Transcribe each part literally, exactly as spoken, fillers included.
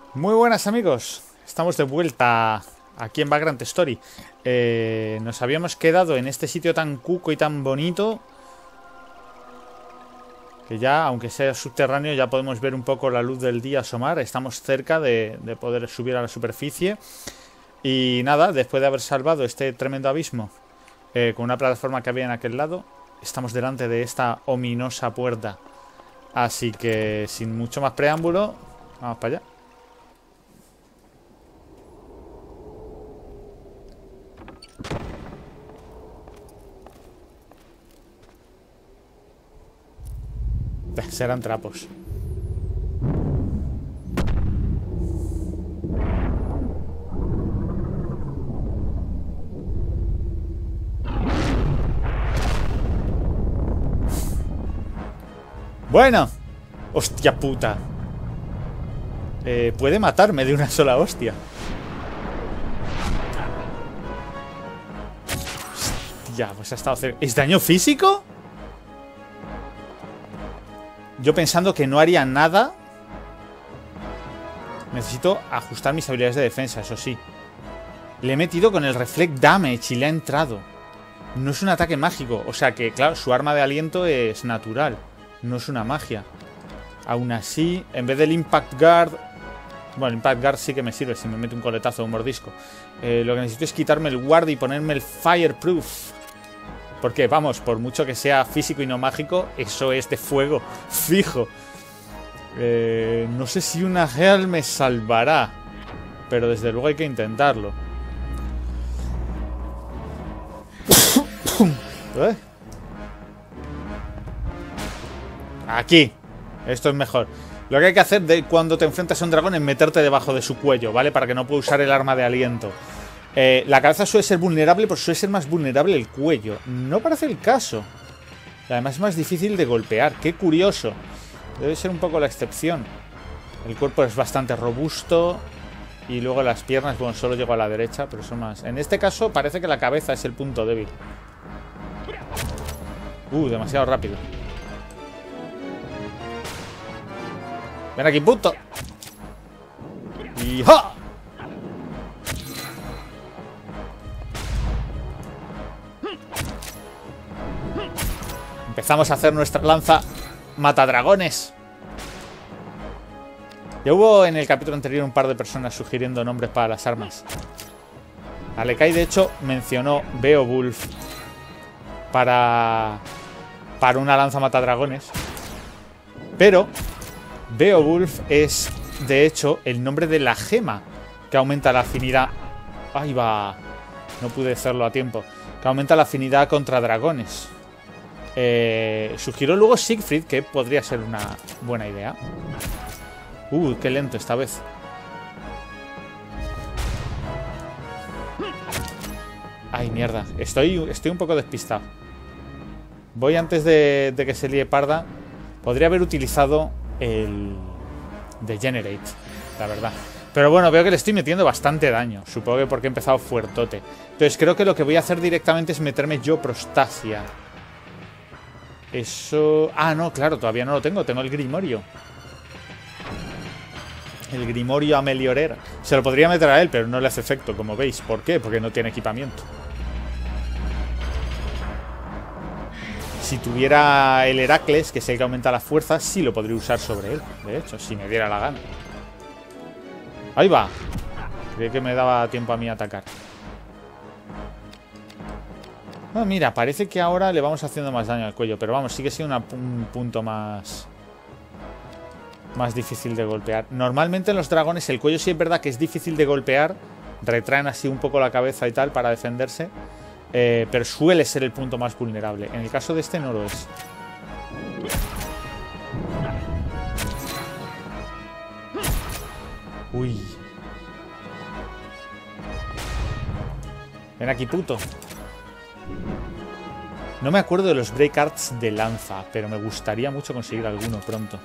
Muy buenas amigos, estamos de vuelta aquí en Vagrant Story. eh, Nos habíamos quedado en este sitio tan cuco y tan bonito que ya, aunque sea subterráneo, ya podemos ver un poco la luz del día asomar. Estamos cerca de, de poder subir a la superficie. Y nada, después de haber salvado este tremendo abismo eh, con una plataforma que había en aquel lado, estamos delante de esta ominosa puerta. Así que sin mucho más preámbulo, vamos para allá. Serán trapos. Bueno. Hostia puta. eh, Puede matarme de una sola hostia. Hostia, pues ha estado cerca. ¿Es daño físico? Yo pensando que no haría nada. Necesito ajustar mis habilidades de defensa, eso sí. Le he metido con el Reflect Damage y le ha entrado. No es un ataque mágico. O sea que, claro, su arma de aliento es natural. No es una magia. Aún así, en vez del Impact Guard... Bueno, el Impact Guard sí que me sirve si me mete un coletazo o un mordisco. eh, Lo que necesito es quitarme el Guard y ponerme el Fireproof. Porque, vamos, por mucho que sea físico y no mágico, eso es de fuego fijo. Eh, no sé si una Heal me salvará, pero desde luego hay que intentarlo. ¿Eh? Aquí. Esto es mejor. Lo que hay que hacer de cuando te enfrentas a un dragón es meterte debajo de su cuello, ¿vale? Para que no pueda usar el arma de aliento. Eh, la cabeza suele ser vulnerable, pero suele ser más vulnerable el cuello. No parece el caso. Además es más difícil de golpear. Qué curioso. Debe ser un poco la excepción. El cuerpo es bastante robusto. Y luego las piernas, bueno, solo llego a la derecha, pero son más... En este caso parece que la cabeza es el punto débil. Uh, demasiado rápido. Ven aquí, puto. Y ¡ja! Empezamos a hacer nuestra lanza matadragones. Ya hubo en el capítulo anterior un par de personas sugiriendo nombres para las armas. Alekai, de hecho, mencionó Beowulf para, para una lanza matadragones. Pero Beowulf es, de hecho, el nombre de la gema que aumenta la afinidad. Ahí va. No pude hacerlo a tiempo. Que aumenta la afinidad contra dragones. Eh, sugirió luego Siegfried, que podría ser una buena idea. Uh, qué lento esta vez. Ay, mierda. Estoy, estoy un poco despistado. Voy antes de, de que se líe parda. Podría haber utilizado el Degenerate, la verdad. Pero bueno, veo que le estoy metiendo bastante daño. Supongo que porque he empezado fuertote. Entonces creo que lo que voy a hacer directamente es meterme yo Prostasia. Eso... Ah, no, claro, todavía no lo tengo. Tengo el Grimorio. El Grimorio Ameliorer. Se lo podría meter a él, pero no le hace efecto, como veis. ¿Por qué? Porque no tiene equipamiento. Si tuviera el Heracles, que es el que aumenta la fuerza, sí lo podría usar sobre él. De hecho, si me diera la gana. Ahí va. Creí que me daba tiempo a mí a atacar. Ah, mira, parece que ahora le vamos haciendo más daño al cuello. Pero vamos, sigue siendo una, un punto más... Más difícil de golpear. Normalmente en los dragones el cuello sí es verdad que es difícil de golpear. Retraen así un poco la cabeza y tal para defenderse. Eh, pero suele ser el punto más vulnerable. En el caso de este no lo es. Uy. Ven aquí, puto. No me acuerdo de los Break Arts de lanza, pero me gustaría mucho conseguir alguno pronto.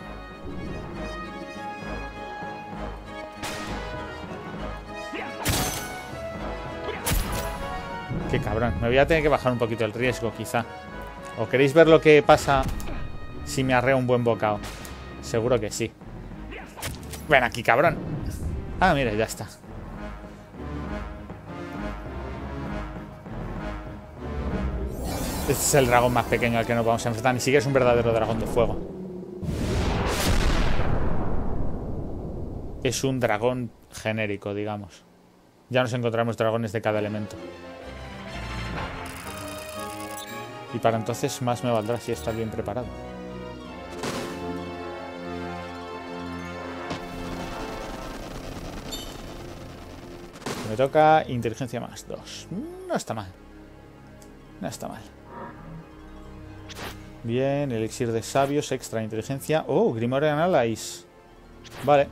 Qué cabrón. Me voy a tener que bajar un poquito el riesgo, quizá. ¿O queréis ver lo que pasa si me arreo un buen bocado? Seguro que sí. Ven aquí, cabrón. Ah, mira, ya está. Este es el dragón más pequeño al que nos vamos a enfrentar. Ni siquiera es un verdadero dragón de fuego. Es un dragón genérico, digamos. Ya nos encontramos dragones de cada elemento. Y para entonces más me valdrá si estás bien preparado. Me toca inteligencia más dos. No está mal. No está mal. Bien, elixir de sabios, extra inteligencia. Oh, Grimorian Allies. Vale.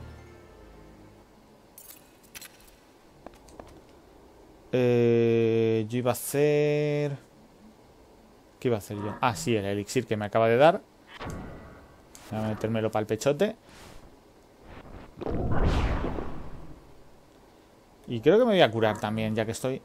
Eh, yo iba a hacer... ¿Qué iba a hacer yo? Ah, sí, el elixir que me acaba de dar. Voy a metérmelo para el pechote. Y creo que me voy a curar también, ya que estoy...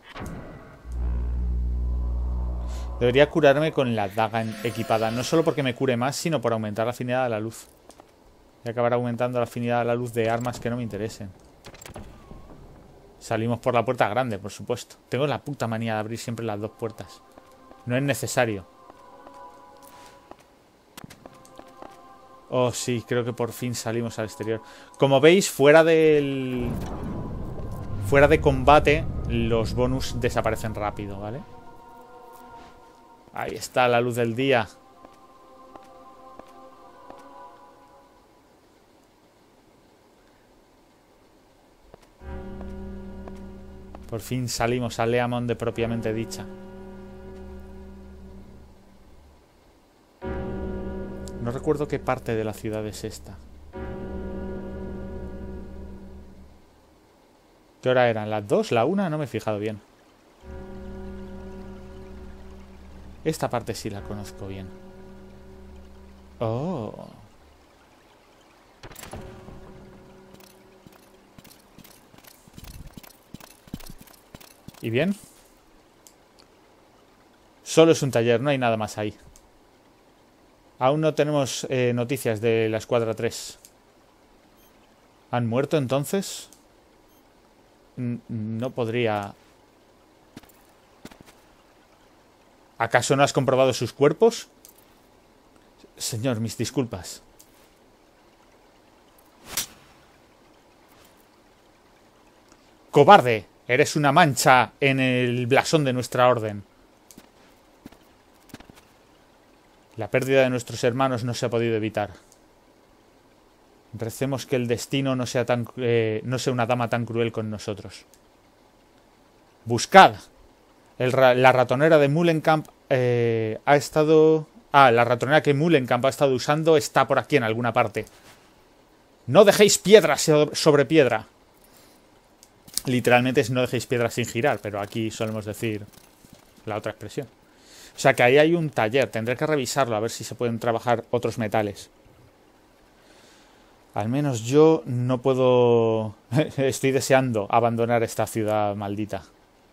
Debería curarme con la daga equipada. No solo porque me cure más, sino por aumentar la afinidad a la luz. Voy a acabar aumentando la afinidad a la luz de armas que no me interesen. Salimos por la puerta grande, por supuesto. Tengo la puta manía de abrir siempre las dos puertas. No es necesario. Oh, sí, creo que por fin salimos al exterior. Como veis, fuera del... Fuera de combate, los bonus desaparecen rápido, ¿vale? Ahí está la luz del día. Por fin salimos a Leamon de propiamente dicha. No recuerdo qué parte de la ciudad es esta. ¿Qué hora eran? ¿Las dos? ¿La una? No me he fijado bien. Esta parte sí la conozco bien. Oh. ¿Y bien? Solo es un taller, no hay nada más ahí. Aún no tenemos eh, noticias de la escuadra tres. ¿Han muerto entonces? N- no podría... ¿Acaso no has comprobado sus cuerpos? Señor, mis disculpas. ¡Cobarde! Eres una mancha en el blasón de nuestra orden. La pérdida de nuestros hermanos no se ha podido evitar. Recemos que el destino no sea, tan, eh, no sea una dama tan cruel con nosotros. ¡Buscad! El ra la ratonera de Mullenkamp eh, ha estado... Ah, la ratonera que Mullenkamp ha estado usando está por aquí en alguna parte. No dejéis piedra sobre piedra. Literalmente es no dejéis piedra sin girar, pero aquí solemos decir la otra expresión. O sea que ahí hay un taller. Tendré que revisarlo a ver si se pueden trabajar otros metales. Al menos yo no puedo... Estoy deseando abandonar esta ciudad maldita.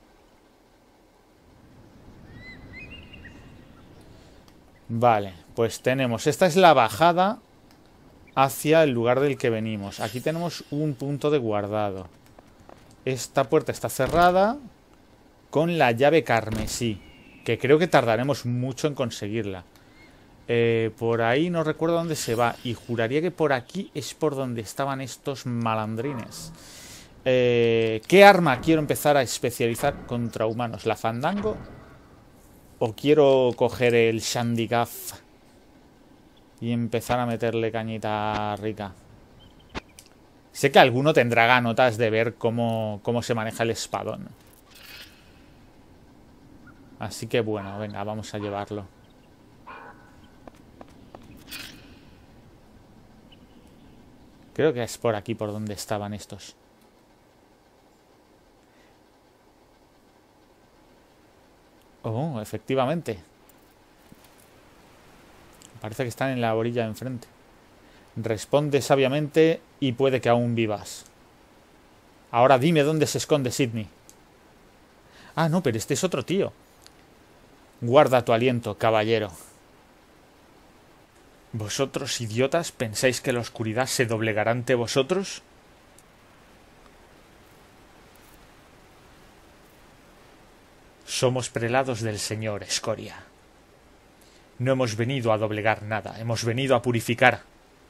Vale, pues tenemos... Esta es la bajada hacia el lugar del que venimos. Aquí tenemos un punto de guardado. Esta puerta está cerrada con la llave carmesí, que creo que tardaremos mucho en conseguirla. Eh, por ahí no recuerdo dónde se va. Y juraría que por aquí es por donde estaban estos malandrines. Eh, ¿Qué arma quiero empezar a especializar contra humanos? ¿La Fandango? ¿O quiero coger el Shandigaf y empezar a meterle cañita rica? Sé que alguno tendrá ganotas de ver cómo, cómo se maneja el espadón. Así que bueno, venga, vamos a llevarlo. Creo que es por aquí por donde estaban estos. Oh, efectivamente. Parece que están en la orilla de enfrente. Responde sabiamente y puede que aún vivas. Ahora dime dónde se esconde Sidney. Ah, no, pero este es otro tío. Guarda tu aliento, caballero. ¿Vosotros, idiotas, pensáis que la oscuridad se doblegará ante vosotros? Somos prelados del Señor, Escoria. No hemos venido a doblegar nada, hemos venido a purificar.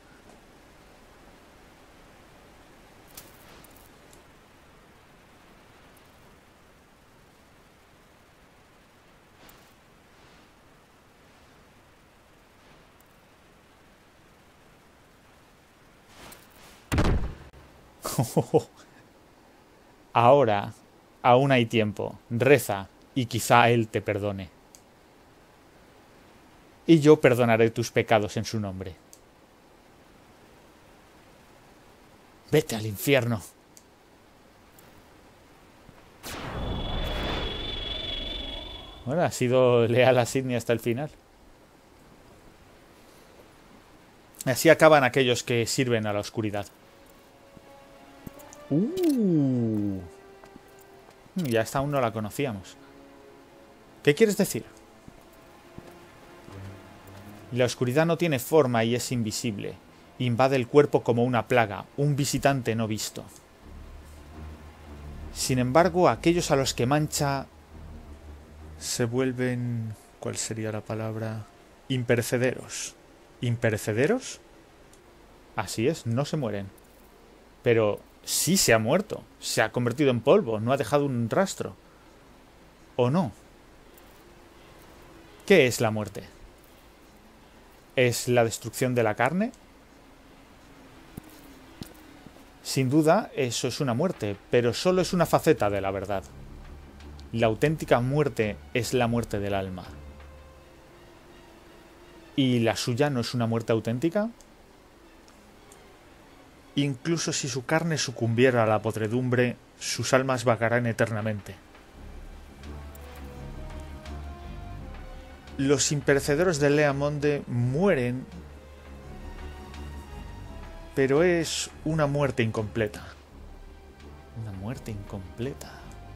Ahora, aún hay tiempo. Reza, y quizá Él te perdone. Y yo perdonaré tus pecados en su nombre. Vete al infierno. Bueno, ha sido leal a Sydney hasta el final. Así acaban aquellos que sirven a la oscuridad. Uh. Ya esta aún no la conocíamos. ¿Qué quieres decir? La oscuridad no tiene forma y es invisible. Invade el cuerpo como una plaga, un visitante no visto. Sin embargo, aquellos a los que mancha se vuelven... ¿Cuál sería la palabra? Imperecederos. ¿Imperecederos? Así es, no se mueren. Pero sí se ha muerto. Se ha convertido en polvo, no ha dejado un rastro. ¿O no? ¿Qué es la muerte? ¿Es la destrucción de la carne? Sin duda, eso es una muerte, pero solo es una faceta de la verdad. La auténtica muerte es la muerte del alma. ¿Y la suya no es una muerte auténtica? Incluso si su carne sucumbiera a la podredumbre, sus almas vagarán eternamente. Los imperecederos de Lea Monde mueren, pero es una muerte incompleta. Una muerte incompleta.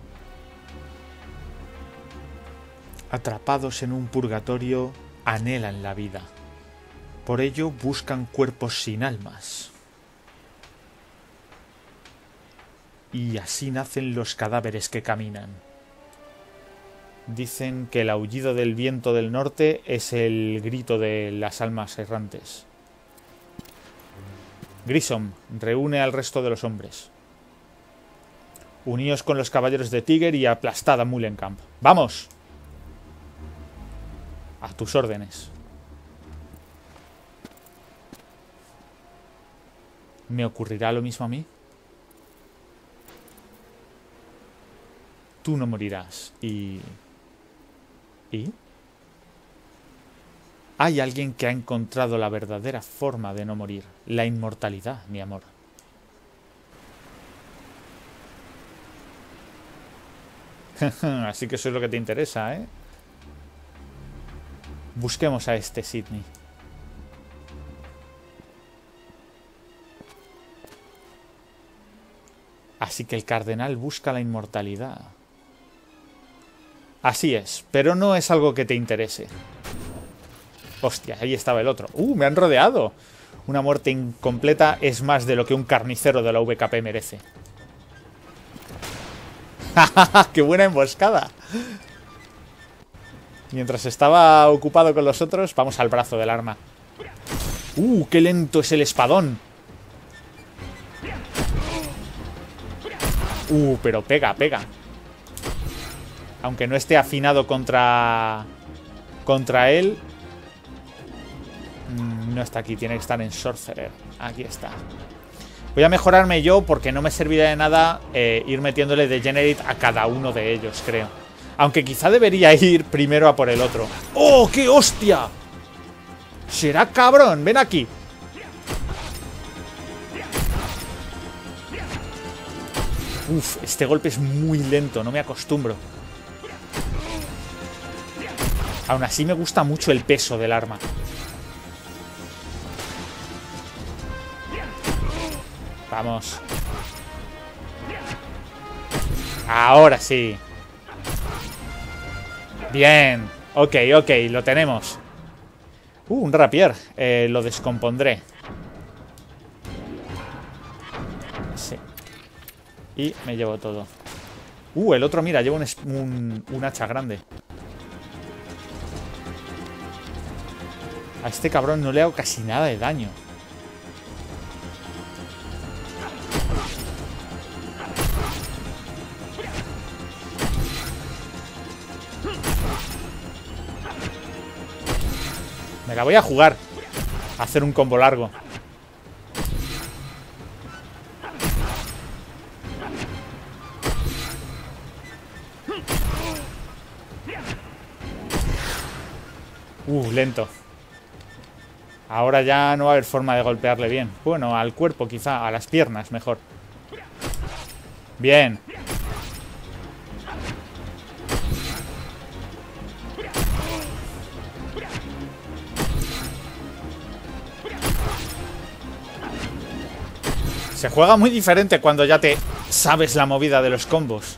Atrapados en un purgatorio, anhelan la vida. Por ello buscan cuerpos sin almas. Y así nacen los cadáveres que caminan. Dicen que el aullido del viento del norte es el grito de las almas errantes. Grissom, reúne al resto de los hombres. Uníos con los caballeros de Tiger y aplastad a Mullenkamp. ¡Vamos! A tus órdenes. ¿Me ocurrirá lo mismo a mí? Tú no morirás. Y... ¿Y? Hay alguien que ha encontrado la verdadera forma de no morir. La inmortalidad, mi amor. Así que eso es lo que te interesa, ¿eh? Busquemos a este Sydney. Así que el cardenal busca la inmortalidad. Así es, pero no es algo que te interese. Hostia, ahí estaba el otro. ¡Uh, me han rodeado! Una muerte incompleta es más de lo que un carnicero de la V K P merece. ¡Qué buena emboscada! Mientras estaba ocupado con los otros, vamos al brazo del arma. ¡Uh, qué lento es el espadón! ¡Uh, pero pega, pega! Aunque no esté afinado contra... Contra él... No está aquí, tiene que estar en Sorcerer. Aquí está. Voy a mejorarme yo porque no me serviría de nada eh, ir metiéndole Degenerate a cada uno de ellos, creo. Aunque quizá debería ir primero a por el otro. ¡Oh, qué hostia! ¡Será cabrón! ¡Ven aquí! Uf, este golpe es muy lento, no me acostumbro. Aún así me gusta mucho el peso del arma. Vamos. Ahora sí. Bien. Ok, ok, lo tenemos. Uh, un rapier. Eh, lo descompondré. Sí. Y me llevo todo. Uh, el otro, mira, lleva un, un, un hacha grande. A este cabrón no le hago casi nada de daño. Me la voy a jugar a hacer un combo largo. Uh, lento. Ahora ya no va a haber forma de golpearle bien. Bueno, al cuerpo quizá, a las piernas mejor. Bien. Se juega muy diferente cuando ya te sabes la movida de los combos.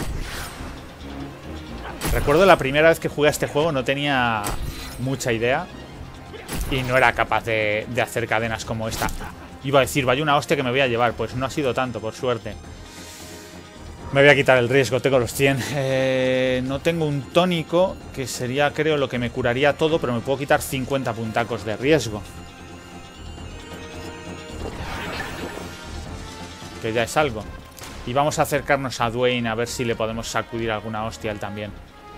Recuerdo la primera vez que jugué a este juego no tenía mucha idea y no era capaz de, de hacer cadenas como esta. Iba a decir, vaya una hostia que me voy a llevar. Pues no ha sido tanto, por suerte. Me voy a quitar el riesgo, tengo los cien. Eh, no tengo un tónico, que sería, creo, lo que me curaría todo, pero me puedo quitar cincuenta puntacos de riesgo. Que ya es algo. Y vamos a acercarnos a Dwayne a ver si le podemos sacudir alguna hostia a él también.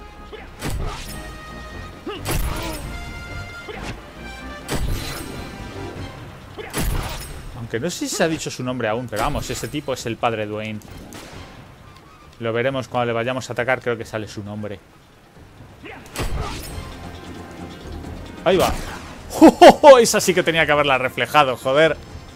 Aunque no sé si se ha dicho su nombre aún, pero vamos, ese tipo es el padre Dwayne. Lo veremos cuando le vayamos a atacar, creo que sale su nombre. Ahí va. ¡Oh, oh, oh! Esa sí que tenía que haberla reflejado, joder.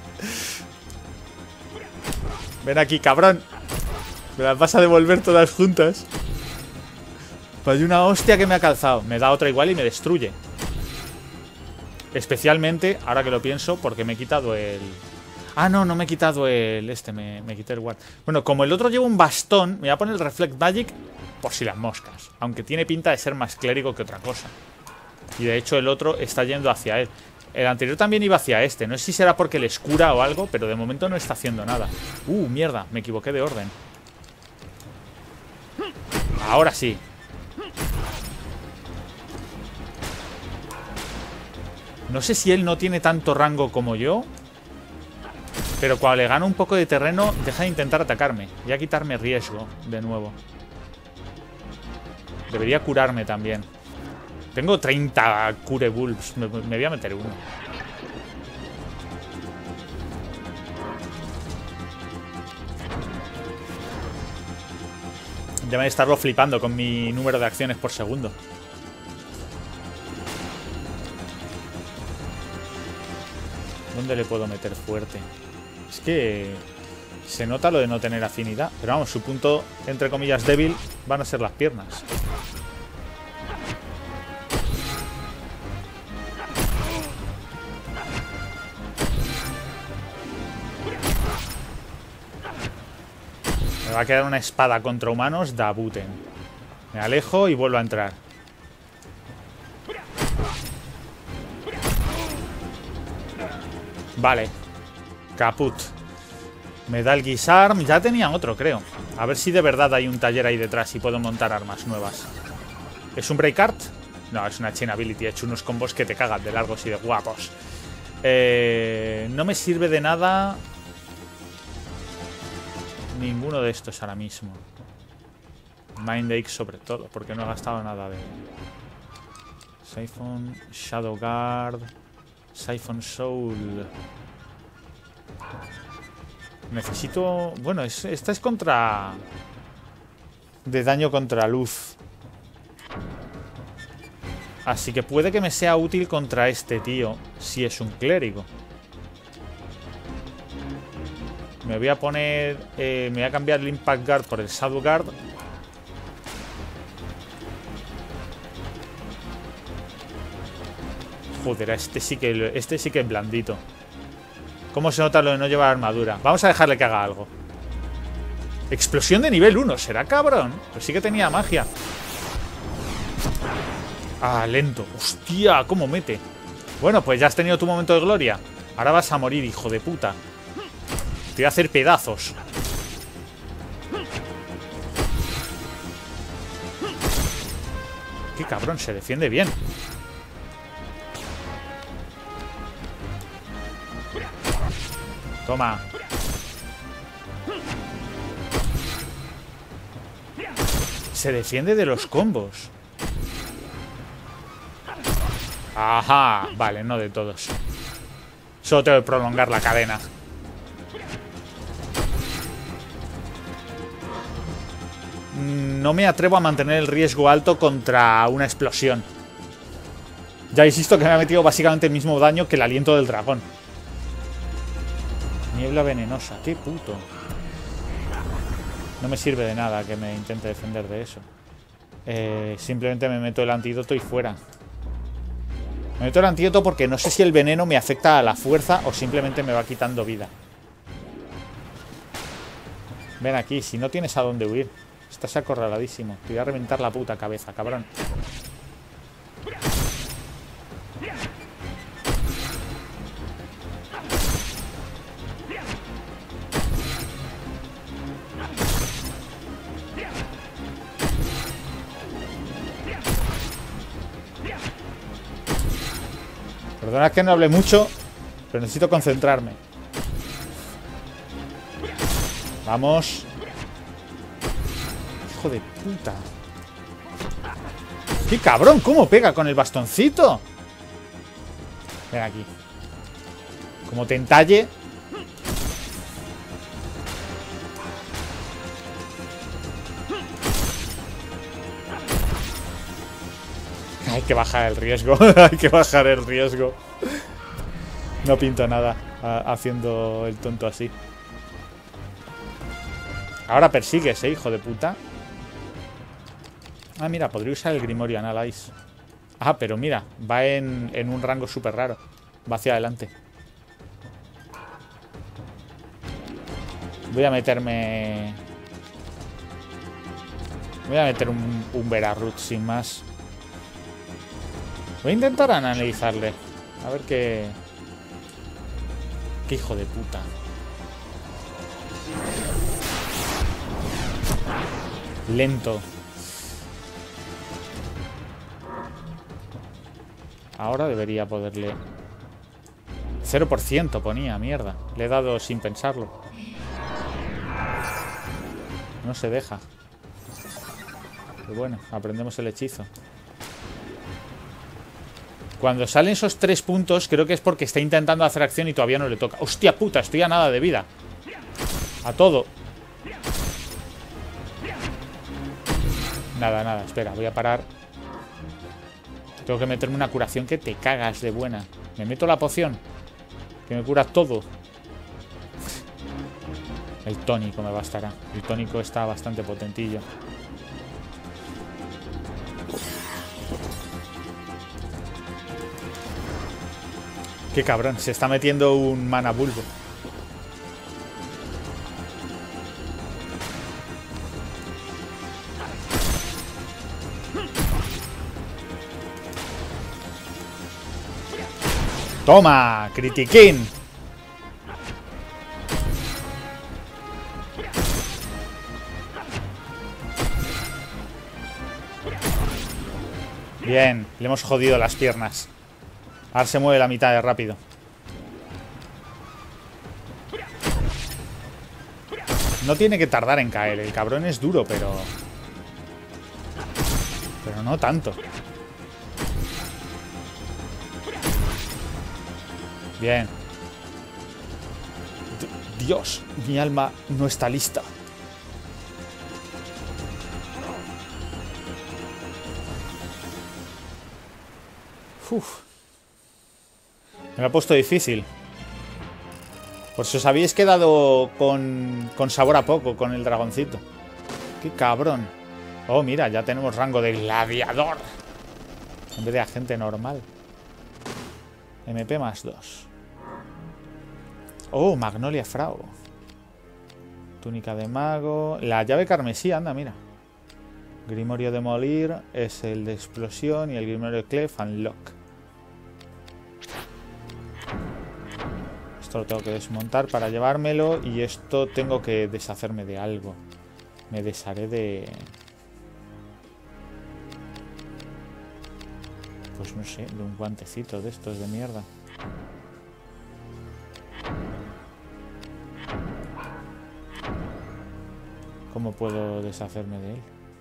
Ven aquí, cabrón. Me las vas a devolver todas juntas. Pues hay una hostia que me ha calzado. Me da otra igual y me destruye. Especialmente, ahora que lo pienso, porque me he quitado el... Ah, no, no me he quitado el... Este, me, me quité el guard. Bueno, como el otro lleva un bastón, me voy a poner el Reflect Magic por si las moscas. Aunque tiene pinta de ser más clérigo que otra cosa. Y de hecho el otro está yendo hacia él. El anterior también iba hacia este. No sé si será porque les cura o algo, pero de momento no está haciendo nada. Uh, mierda, me equivoqué de orden. Ahora sí. No sé si él no tiene tanto rango como yo, pero cuando le gano un poco de terreno, deja de intentar atacarme. Voy a quitarme riesgo de nuevo. Debería curarme también. Tengo treinta Cure Wolves. Me, me voy a meter uno. Debe de estarlo flipando con mi número de acciones por segundo. ¿Dónde le puedo meter fuerte? Es que se nota lo de no tener afinidad. Pero vamos, su punto, entre comillas, débil van a ser las piernas. Me va a quedar una espada contra humanos da Buten. Me alejo y vuelvo a entrar. Vale. Caput. Me da el guisarm. Ya tenía otro, creo. A ver si de verdad hay un taller ahí detrás y puedo montar armas nuevas. ¿Es un breakart? No, es una chain ability. He hecho unos combos que te cagan de largos y de guapos. Eh, no me sirve de nada ninguno de estos ahora mismo. Mind Ache sobre todo, porque no he gastado nada de... Siphon, Shadow Guard, Siphon Soul. Necesito... Bueno, es, esta es contra... De daño contra luz. Así que puede que me sea útil contra este tío, si es un clérigo. Me voy a poner... Eh, me voy a cambiar el Impact Guard por el Shadow Guard. Joder, este sí que, este sí que es blandito. ¿Cómo se nota lo de no llevar armadura? Vamos a dejarle que haga algo. Explosión de nivel uno. ¿Será cabrón? Pues sí que tenía magia. Ah, lento. Hostia, cómo mete. Bueno, pues ya has tenido tu momento de gloria. Ahora vas a morir, hijo de puta. Te voy a hacer pedazos. Qué cabrón, se defiende bien. Toma. Se defiende de los combos. Ajá. Vale, no de todos. Solo tengo que prolongar la cadena. No me atrevo a mantener el riesgo alto contra una explosión. Ya insisto que me ha metido básicamente el mismo daño que el aliento del dragón. Niebla venenosa. Qué puto. No me sirve de nada que me intente defender de eso. Eh, simplemente me meto el antídoto y fuera. Me meto el antídoto porque no sé si el veneno me afecta a la fuerza o simplemente me va quitando vida. Ven aquí, si no tienes a dónde huir. Estás acorraladísimo. Te voy a reventar la puta cabeza, cabrón. Perdona que no hable mucho, pero necesito concentrarme. Vamos. Hijo de puta. ¡Qué cabrón! ¿Cómo pega con el bastoncito? Ven aquí. Como te entalle. Hay que bajar el riesgo. Hay que bajar el riesgo. No pinto nada haciendo el tonto así. Ahora persigues, eh, hijo de puta. Ah, mira, podría usar el Grimorio Analyze. Ah, pero mira, va en, en un rango súper raro. Va hacia adelante. Voy a meterme... Voy a meter un, un Verarroot sin más. Voy a intentar analizarle. A ver qué... Qué hijo de puta. Lento. Ahora debería poderle... cero por ciento ponía, mierda. Le he dado sin pensarlo. No se deja. Pero bueno, aprendemos el hechizo. Cuando salen esos tres puntos, creo que es porque está intentando hacer acción y todavía no le toca. ¡Hostia puta! Estoy a nada de vida. A todo. Nada, nada. Espera, voy a parar. Tengo que meterme una curación que te cagas de buena. Me meto la poción, que me cura todo. El tónico me bastará. El tónico está bastante potentillo. Qué cabrón, se está metiendo un mana bulbo. ¡Toma! ¡Critiquín! Bien, le hemos jodido las piernas. Ahora se mueve la mitad de rápido. No tiene que tardar en caer. El cabrón es duro, pero... Pero no tanto. Bien. D- Dios, mi alma no está lista. Uf. Me lo ha puesto difícil. Por si os habéis quedado con, con sabor a poco con el dragoncito. ¡Qué cabrón! Oh, mira, ya tenemos rango de gladiador. En vez de agente normal. M P más dos. Oh, Magnolia Frau. Túnica de mago. La llave carmesí, anda, mira. Grimorio de Molir es el de explosión. Y el Grimorio de Clef, Unlock. Esto lo tengo que desmontar para llevármelo. Y esto tengo que deshacerme de algo. Me desharé de... Pues no sé, de un guantecito de estos de mierda. ¿Cómo puedo deshacerme de él?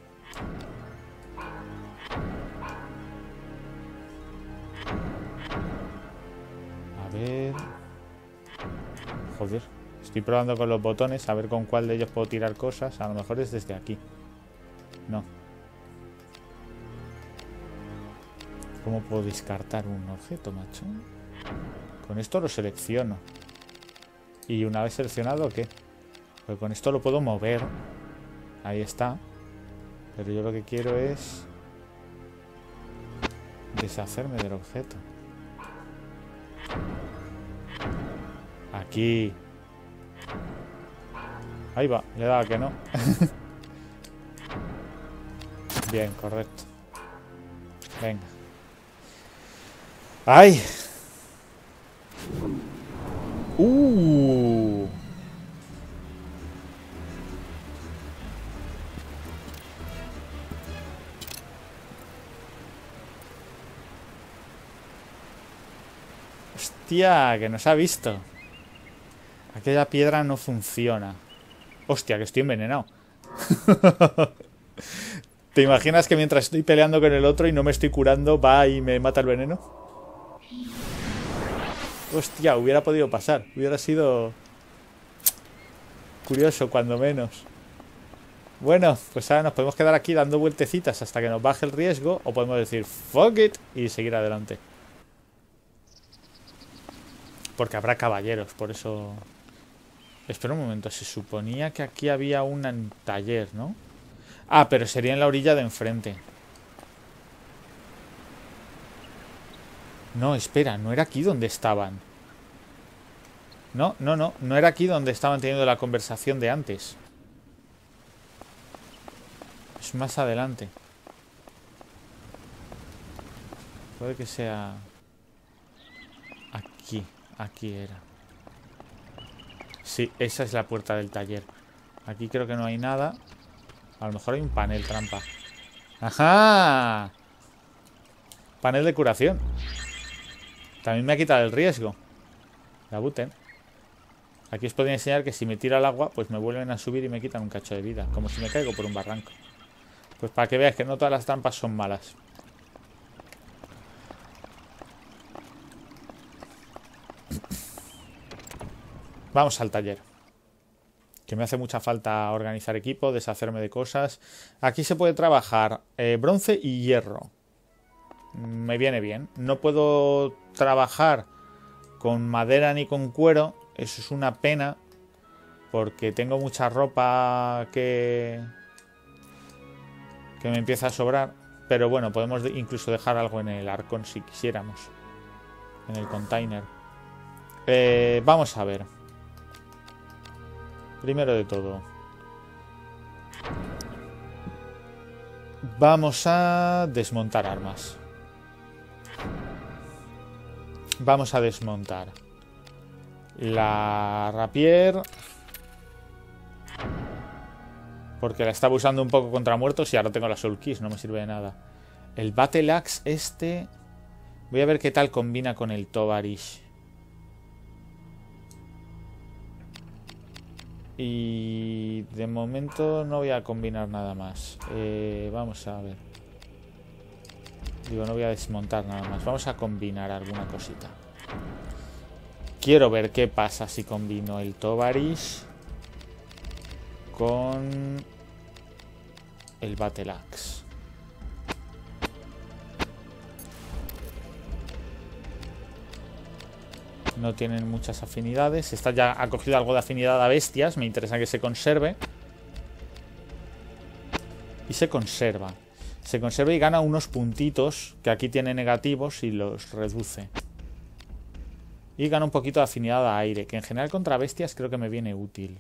A ver... Joder, estoy probando con los botones a ver con cuál de ellos puedo tirar cosas. A lo mejor es desde aquí. No. ¿Cómo puedo descartar un objeto, macho? Con esto lo selecciono. Y una vez seleccionado, ¿qué? Pues con esto lo puedo mover. Ahí está. Pero yo lo que quiero es deshacerme del objeto. Aquí. Ahí va, le daba que no. Bien, correcto. Venga. ¡Ay! ¡Uh! Hostia, que nos ha visto. Aquella piedra no funciona. Hostia, que estoy envenenado. ¿Te imaginas que mientras estoy peleando con el otro y no me estoy curando, va y me mata el veneno? Hostia, hubiera podido pasar. Hubiera sido curioso, cuando menos. Bueno, pues ahora nos podemos quedar aquí dando vueltecitas hasta que nos baje el riesgo. O podemos decir, fuck it, y seguir adelante. Porque habrá caballeros, por eso... Espera un momento, se suponía que aquí había un taller, ¿no? Ah, pero sería en la orilla de enfrente. No, espera, no era aquí donde estaban. No, no, no, no era aquí donde estaban teniendo la conversación de antes. Es más adelante. Puede que sea... Aquí, aquí era. Sí, esa es la puerta del taller. Aquí creo que no hay nada. A lo mejor hay un panel trampa. ¡Ajá! Panel de curación. También me ha quitado el riesgo. La buten. Aquí os podría enseñar que si me tiro al agua, pues me vuelven a subir y me quitan un cacho de vida. Como si me caigo por un barranco. Pues para que veáis que no todas las trampas son malas. Vamos al taller. Que me hace mucha falta organizar equipo, deshacerme de cosas. Aquí se puede trabajar eh, bronce y hierro. Me viene bien. No puedo trabajar con madera ni con cuero. Eso es una pena. Porque tengo mucha ropa que... que me empieza a sobrar. Pero bueno, podemos incluso dejar algo en el arcón si quisiéramos. En el container. Eh, vamos a ver. Primero de todo, vamos a desmontar armas. Vamos a desmontar la rapier, porque la estaba usando un poco contra muertos y ahora tengo la soul keys, no me sirve de nada. El battle axe este, voy a ver qué tal combina con el Tovarish. Y de momento no voy a combinar nada más. Eh, vamos a ver. Digo, no voy a desmontar nada más. Vamos a combinar alguna cosita. Quiero ver qué pasa si combino el Tovarish con el Battle Axe. No tienen muchas afinidades. Esta ya ha cogido algo de afinidad a bestias. Me interesa que se conserve. Y se conserva. Se conserva y gana unos puntitos que aquí tiene negativos y los reduce. Y gana un poquito de afinidad a aire, que en general contra bestias creo que me viene útil.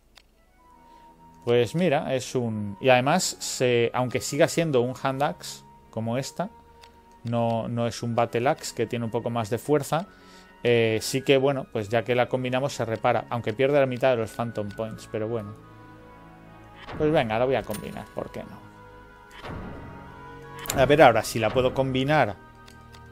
Pues mira, es un... Y además, se... aunque siga siendo un hand axe, como esta, no, no es un battle axe que tiene un poco más de fuerza. Eh, sí que, bueno, pues ya que la combinamos se repara. Aunque pierde la mitad de los Phantom Points, pero bueno. Pues venga, la voy a combinar, ¿por qué no? A ver ahora si la puedo combinar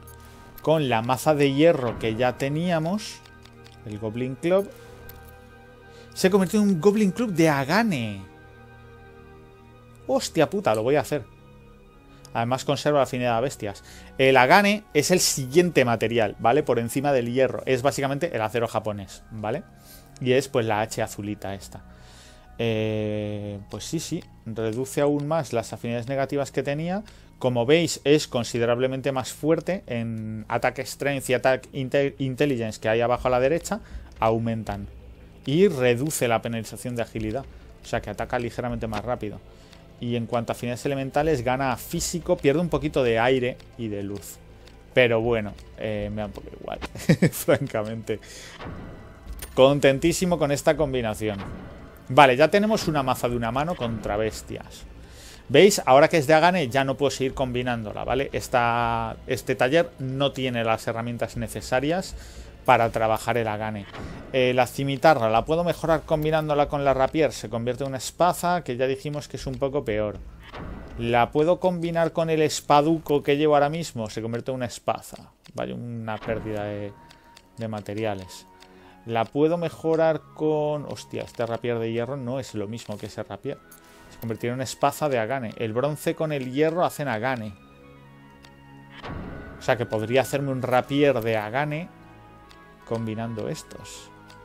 con la maza de hierro que ya teníamos, el Goblin Club, se convirtió en un Goblin Club de Agane. Hostia puta, lo voy a hacer. Además conserva la afinidad a bestias. El Agane es el siguiente material, ¿vale? Por encima del hierro. Es básicamente el acero japonés, ¿vale? Y es pues la H azulita esta. Eh, pues sí, sí. Reduce aún más las afinidades negativas que tenía. Como veis, es considerablemente más fuerte en Attack Strength y Attack Intelligence que hay abajo a la derecha. Aumentan. Y reduce la penalización de agilidad. O sea que ataca ligeramente más rápido. Y en cuanto a afinidades elementales, gana físico, pierde un poquito de aire y de luz. Pero bueno, eh, me da un poco igual, francamente. Contentísimo con esta combinación. Vale, ya tenemos una maza de una mano contra bestias. ¿Veis? Ahora que es de Agane ya no puedo seguir combinándola, ¿vale? Esta, este taller no tiene las herramientas necesarias para trabajar el Agane. Eh, la cimitarra la puedo mejorar combinándola con la rapier. Se convierte en una espada, que ya dijimos que es un poco peor. La puedo combinar con el espaduco que llevo ahora mismo. Se convierte en una espada. Vaya, una pérdida de, de materiales. La puedo mejorar con... Hostia, este rapier de hierro no es lo mismo que ese rapier. Se convertirá en una espada de Agane. El bronce con el hierro hacen Agane. O sea que podría hacerme un rapier de Agane combinando estos.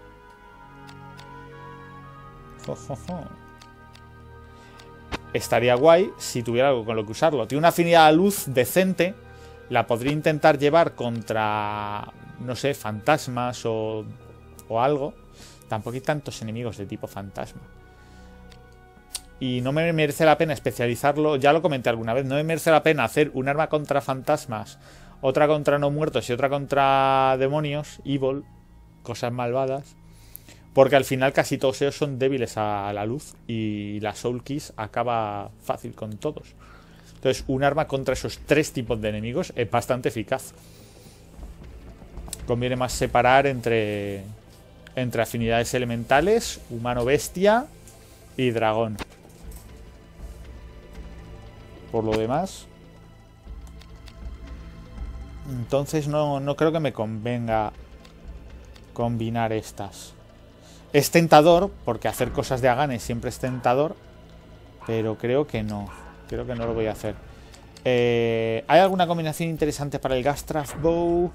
Jo, jo, jo. Estaría guay si tuviera algo con lo que usarlo. Tiene una afinidad a luz decente. La podría intentar llevar contra, no sé, fantasmas o, o algo. Tampoco hay tantos enemigos de tipo fantasma. Y no me merece la pena especializarlo. Ya lo comenté alguna vez. No me merece la pena hacer un arma contra fantasmas, otra contra no muertos y otra contra demonios, evil, cosas malvadas. Porque al final casi todos ellos son débiles a la luz y la Soul Kiss acaba fácil con todos. Entonces un arma contra esos tres tipos de enemigos es bastante eficaz. Conviene más separar entre, entre afinidades elementales, humano-bestia y dragón. Por lo demás... Entonces no, no creo que me convenga combinar estas. Es tentador, porque hacer cosas de Agane siempre es tentador, pero creo que no. Creo que no lo voy a hacer. Eh, ¿Hay alguna combinación interesante para el Gastraff Bow?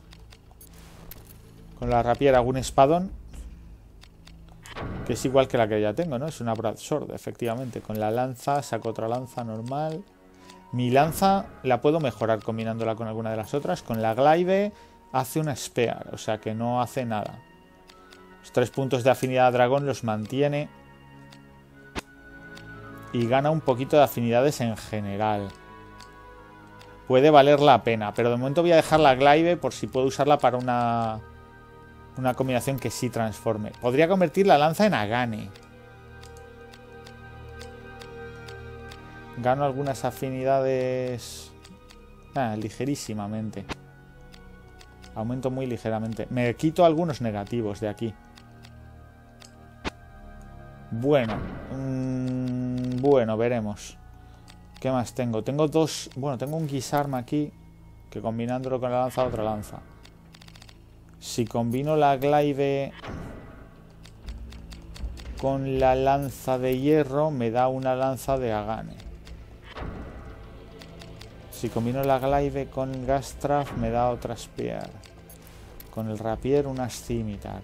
Con la rapier algún espadón, que es igual que la que ya tengo, ¿no? Es una broadsword, efectivamente. Con la lanza saco otra lanza normal. Mi lanza la puedo mejorar combinándola con alguna de las otras. Con la glaive hace una spear, o sea que no hace nada. Los tres puntos de afinidad a dragón los mantiene. Y gana un poquito de afinidades en general. Puede valer la pena, pero de momento voy a dejar la glaive por si puedo usarla para una, una combinación que sí transforme. Podría convertir la lanza en Agane. Gano algunas afinidades... Ah, ligerísimamente. Aumento muy ligeramente. Me quito algunos negativos de aquí. Bueno. Mmm, bueno, veremos. ¿Qué más tengo? Tengo dos... Bueno, tengo un Gisarm aquí. Que combinándolo con la lanza, otra lanza. Si combino la glaive con la lanza de hierro, me da una lanza de Agane. Si combino la glaive con Gastraff, me da otra spear. Con el rapier, una scimitar.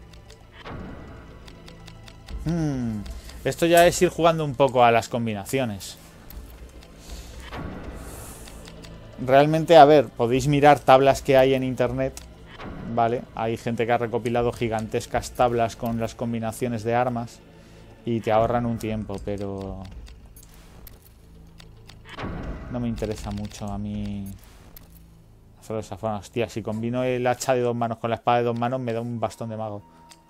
Hmm. Esto ya es ir jugando un poco a las combinaciones. Realmente, a ver, podéis mirar tablas que hay en internet, ¿vale? Hay gente que ha recopilado gigantescas tablas con las combinaciones de armas y te ahorran un tiempo, pero... no me interesa mucho a mí hacerlo de esa forma. Hostia, si combino el hacha de dos manos con la espada de dos manos me da un bastón de mago.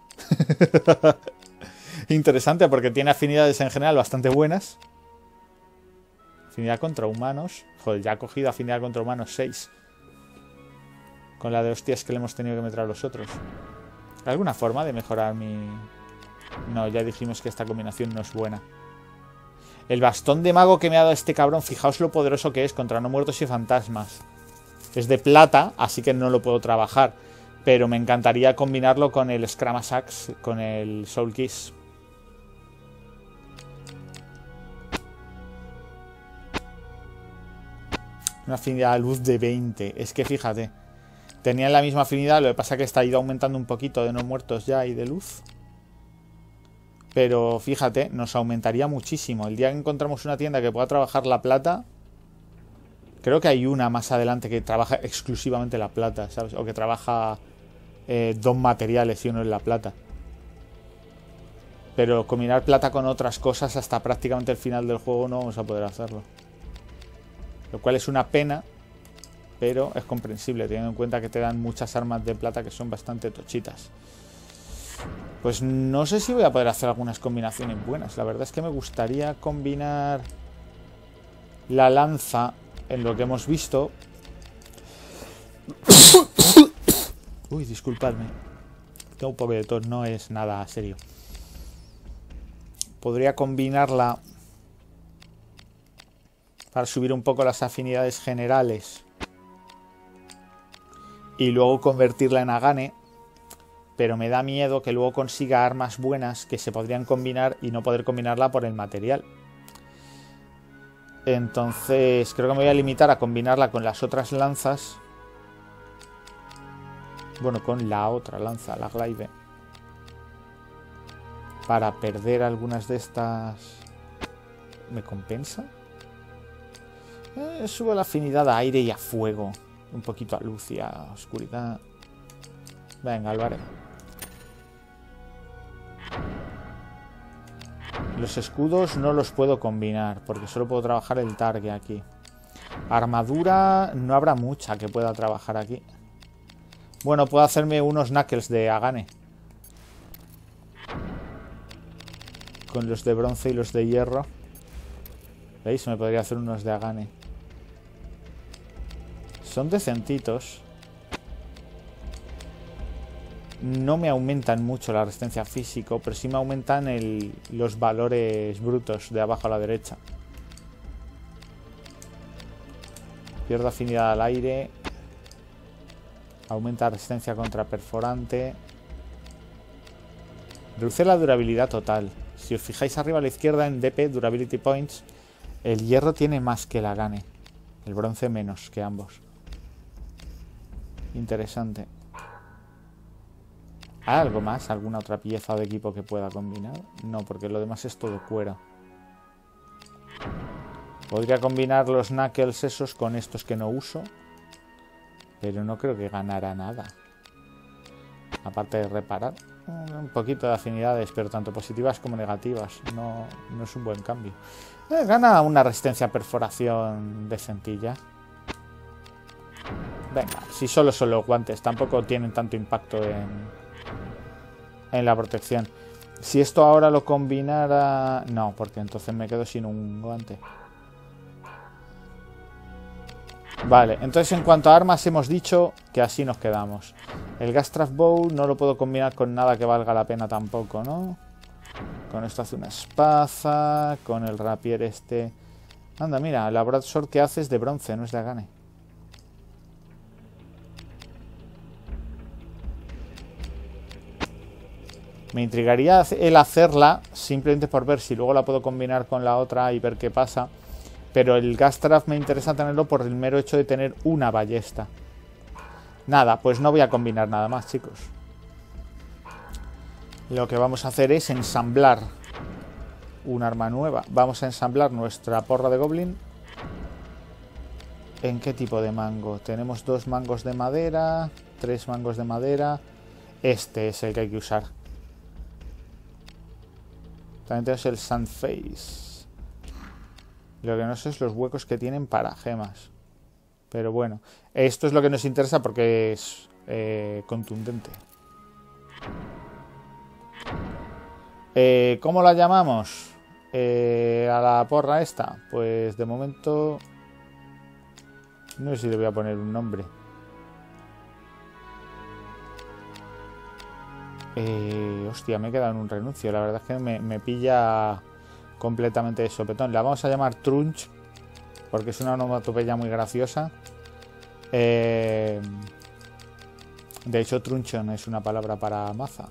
Interesante porque tiene afinidades en general bastante buenas. Afinidad contra humanos. Joder, ya ha cogido afinidad contra humanos seis. Con la de hostias que le hemos tenido que meter a los otros. ¿Alguna forma de mejorar mi...? No, ya dijimos que esta combinación no es buena. El bastón de mago que me ha dado este cabrón, fijaos lo poderoso que es contra no muertos y fantasmas. Es de plata, así que no lo puedo trabajar. Pero me encantaría combinarlo con el Scrama Sax, con el Soul Kiss. Una afinidad a luz de veinte. Es que fíjate, tenían la misma afinidad, lo que pasa es que está ido aumentando un poquito de no muertos ya y de luz. Pero fíjate, nos aumentaría muchísimo. El día que encontramos una tienda que pueda trabajar la plata, creo que hay una más adelante que trabaja exclusivamente la plata, ¿sabes? O que trabaja eh, dos materiales y uno es la plata. Pero combinar plata con otras cosas hasta prácticamente el final del juego no vamos a poder hacerlo. Lo cual es una pena, pero es comprensible, teniendo en cuenta que te dan muchas armas de plata que son bastante tochitas. Pues no sé si voy a poder hacer algunas combinaciones buenas. La verdad es que me gustaría combinar la lanza en lo que hemos visto. Uy, disculpadme. Tengo un poco de tos, no es nada serio. Podría combinarla para subir un poco las afinidades generales y luego convertirla en Agane. Pero me da miedo que luego consiga armas buenas que se podrían combinar y no poder combinarla por el material. Entonces creo que me voy a limitar a combinarla con las otras lanzas. Bueno, con la otra lanza, la Glaive. Para perder algunas de estas... ¿Me compensa? Eh, subo la afinidad a aire y a fuego. Un poquito a luz y a oscuridad. Venga, lo haré. Los escudos no los puedo combinar porque solo puedo trabajar el target aquí. Armadura no habrá mucha que pueda trabajar aquí. Bueno, puedo hacerme unos knuckles de Agane. Con los de bronce y los de hierro. ¿Veis? Me podría hacer unos de Agane. Son decentitos. No me aumentan mucho la resistencia físico, pero sí me aumentan el, los valores brutos de abajo a la derecha. Pierdo afinidad al aire. Aumenta resistencia contra perforante. Reduce la durabilidad total. Si os fijáis arriba a la izquierda en D P, Durability Points, el hierro tiene más que el Agane. El bronce menos que ambos. Interesante. ¿Hay algo más? ¿Alguna otra pieza de equipo que pueda combinar? No, porque lo demás es todo cuero. Podría combinar los knuckles esos con estos que no uso. Pero no creo que ganara nada. Aparte de reparar. Un poquito de afinidades, pero tanto positivas como negativas. No, no es un buen cambio. Eh, gana una resistencia a perforación decentilla. Venga, si solo son los guantes. Tampoco tienen tanto impacto en... en la protección. Si esto ahora lo combinara... No, porque entonces me quedo sin un guante. Vale, entonces en cuanto a armas hemos dicho que así nos quedamos. El Gastraff Bow no lo puedo combinar con nada que valga la pena tampoco, ¿no? Con esto hace una espada. Con el rapier este... Anda, mira, la broadsword que hace es de bronce, no es de Agane. Me intrigaría el hacerla simplemente por ver si luego la puedo combinar con la otra y ver qué pasa. Pero el Gastraff me interesa tenerlo por el mero hecho de tener una ballesta. Nada, pues no voy a combinar nada más, chicos. Lo que vamos a hacer es ensamblar un arma nueva. Vamos a ensamblar nuestra porra de Goblin. ¿En qué tipo de mango? Tenemos dos mangos de madera, tres mangos de madera. Este es el que hay que usar. También tenemos el Sandface. Lo que no sé es los huecos que tienen para gemas. Pero bueno, esto es lo que nos interesa porque es eh, contundente. Eh, ¿Cómo la llamamos? Eh, a la porra esta. Pues de momento... No sé si le voy a poner un nombre. Eh, hostia, me he quedado en un renuncio. La verdad es que me, me pilla completamente de sopetón. La vamos a llamar Trunch porque es una onomatopeya muy graciosa. Eh, de hecho, truncheon es una palabra para maza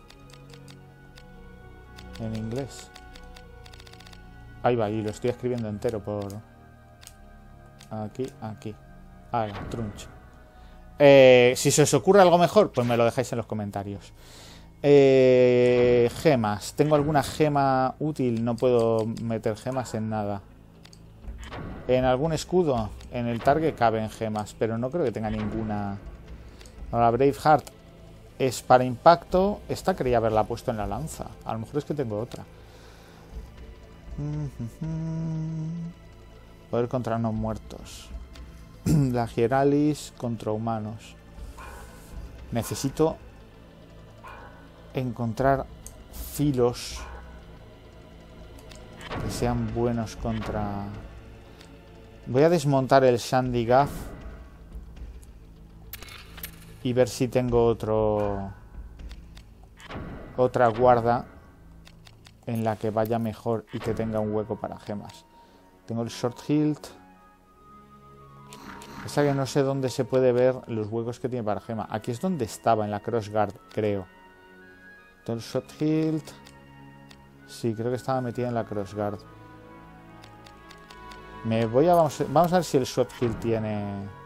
en inglés. Ahí va, y lo estoy escribiendo entero por... Aquí, aquí. Ah, trunch. Eh, si se os ocurre algo mejor, pues me lo dejáis en los comentarios. Eh, gemas. ¿Tengo alguna gema útil? No puedo meter gemas en nada. En algún escudo, en el target caben gemas, pero no creo que tenga ninguna. Ahora, Braveheart es para impacto. Esta quería haberla puesto en la lanza. A lo mejor es que tengo otra. Poder contra no muertos. La Hieralis contra humanos. Necesito encontrar filos que sean buenos contra... Voy a desmontar el Shandygaff y ver si tengo otro otra guarda en la que vaya mejor y que tenga un hueco para gemas. Tengo el Short Hilt. Esa que no sé dónde se puede ver los huecos que tiene para gema. Aquí es donde estaba, en la Crossguard, creo. Tengo el Short Hilt. Sí, creo que estaba metida en la Crossguard. Me voy a... Vamos, vamos a ver si el Short Hilt tiene...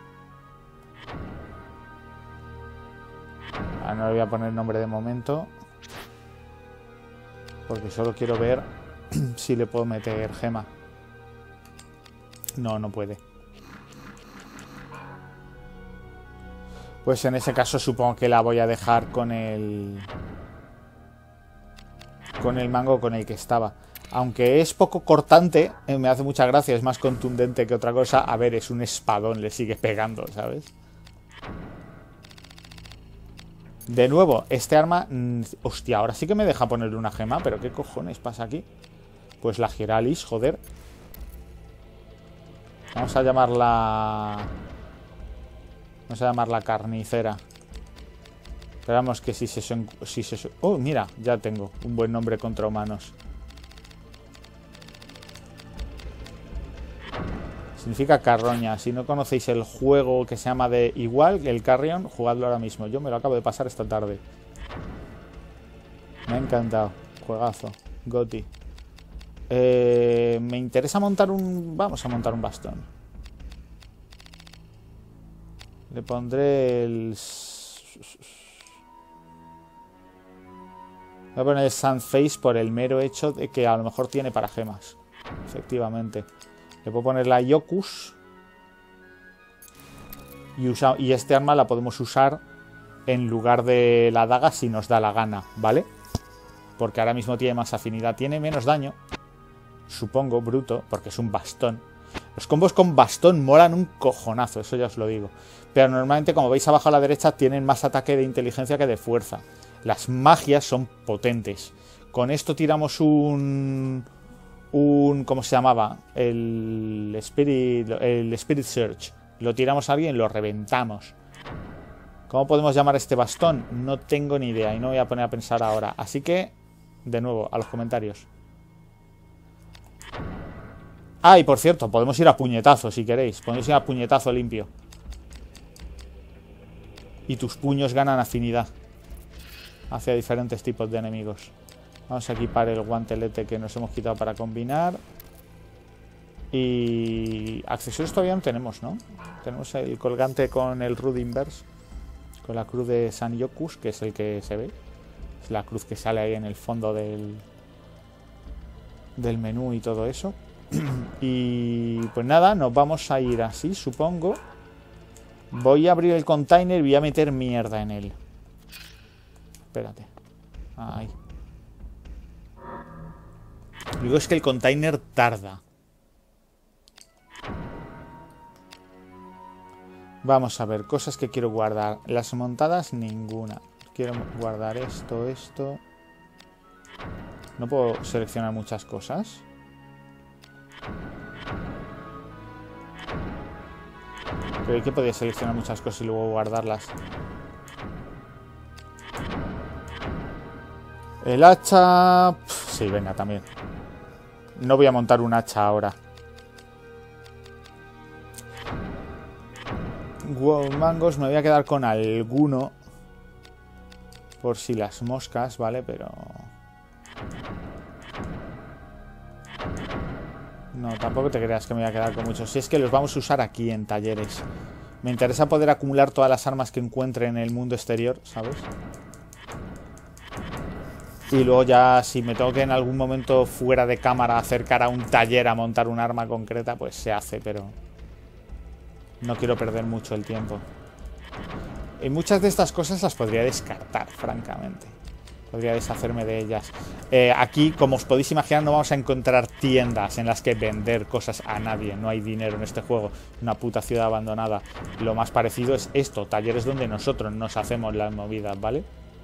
Ah, no le voy a poner nombre de momento. Porque solo quiero ver si le puedo meter gema. No, no puede. Pues en ese caso supongo que la voy a dejar con el... Con el mango con el que estaba. Aunque es poco cortante, eh, me hace mucha gracia, es más contundente que otra cosa. A ver, es un espadón, le sigue pegando, ¿sabes? De nuevo, este arma... Mmm, hostia, ahora sí que me deja ponerle una gema, pero ¿qué cojones pasa aquí? Pues la Hieralis, joder. Vamos a llamarla... Vamos a llamarla carnicera. Pero vamos, que si se... Son, si se oh, mira, ya tengo un buen nombre contra humanos. Significa carroña. Si no conocéis el juego que se llama de igual, el Carrion, jugadlo ahora mismo. Yo me lo acabo de pasar esta tarde. Me ha encantado. Juegazo. Goti. Eh, me interesa montar un... Vamos a montar un bastón. Le pondré el... Voy a poner el Sandface por el mero hecho de que a lo mejor tiene para gemas. Efectivamente. Le puedo poner la Yokus. Y, usa, y este arma la podemos usar en lugar de la daga si nos da la gana, ¿vale? Porque ahora mismo tiene más afinidad. Tiene menos daño. Supongo, bruto, porque es un bastón. Los combos con bastón molan un cojonazo, eso ya os lo digo. Pero normalmente, como veis abajo a la derecha, tienen más ataque de inteligencia que de fuerza. Las magias son potentes. Con esto tiramos un... un ¿cómo se llamaba? El Spirit, el Spirit Surge. Lo tiramos a alguien y lo reventamos. ¿Cómo podemos llamar a este bastón? No tengo ni idea y no voy a poner a pensar ahora. Así que, de nuevo, a los comentarios. Ah, y por cierto, podemos ir a puñetazo si queréis. Podemos ir a puñetazo limpio. Y tus puños ganan afinidad hacia diferentes tipos de enemigos. Vamos a equipar el guantelete que nos hemos quitado para combinar. Y... accesorios todavía no tenemos, ¿no? Tenemos el colgante con el Rude Inverse. Con la cruz de San Yokus, que es el que se ve. Es la cruz que sale ahí en el fondo del... del menú y todo eso. Y pues nada, nos vamos a ir así, supongo. Voy a abrir el container y voy a meter mierda en él. Espérate. Ahí. Digo, es que el container tarda. Vamos a ver, cosas que quiero guardar. Las montadas, ninguna. Quiero guardar esto, esto. No puedo seleccionar muchas cosas. Pero hay que poder seleccionar muchas cosas y luego guardarlas. El hacha... Pff, sí, venga, también. No voy a montar un hacha ahora. mangos. Me voy a quedar con alguno. Por si las moscas, ¿vale? Pero... no, tampoco te creas que me voy a quedar con muchos. Si es que los vamos a usar aquí en talleres. Me interesa poder acumular todas las armas que encuentre en el mundo exterior, ¿sabes? Y luego ya, si me tengo que en algún momento fuera de cámara acercar a un taller a montar un arma concreta, pues se hace, pero... no quiero perder mucho el tiempo. Y muchas de estas cosas las podría descartar, francamente. Podría deshacerme de ellas. Eh, aquí, como os podéis imaginar, no vamos a encontrar tiendas en las que vender cosas a nadie. No hay dinero en este juego. Una puta ciudad abandonada. Lo más parecido es esto, talleres donde nosotros nos hacemos las movidas, ¿vale?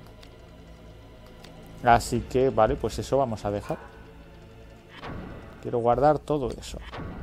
Así que, vale, pues eso vamos a dejar. Quiero guardar todo eso.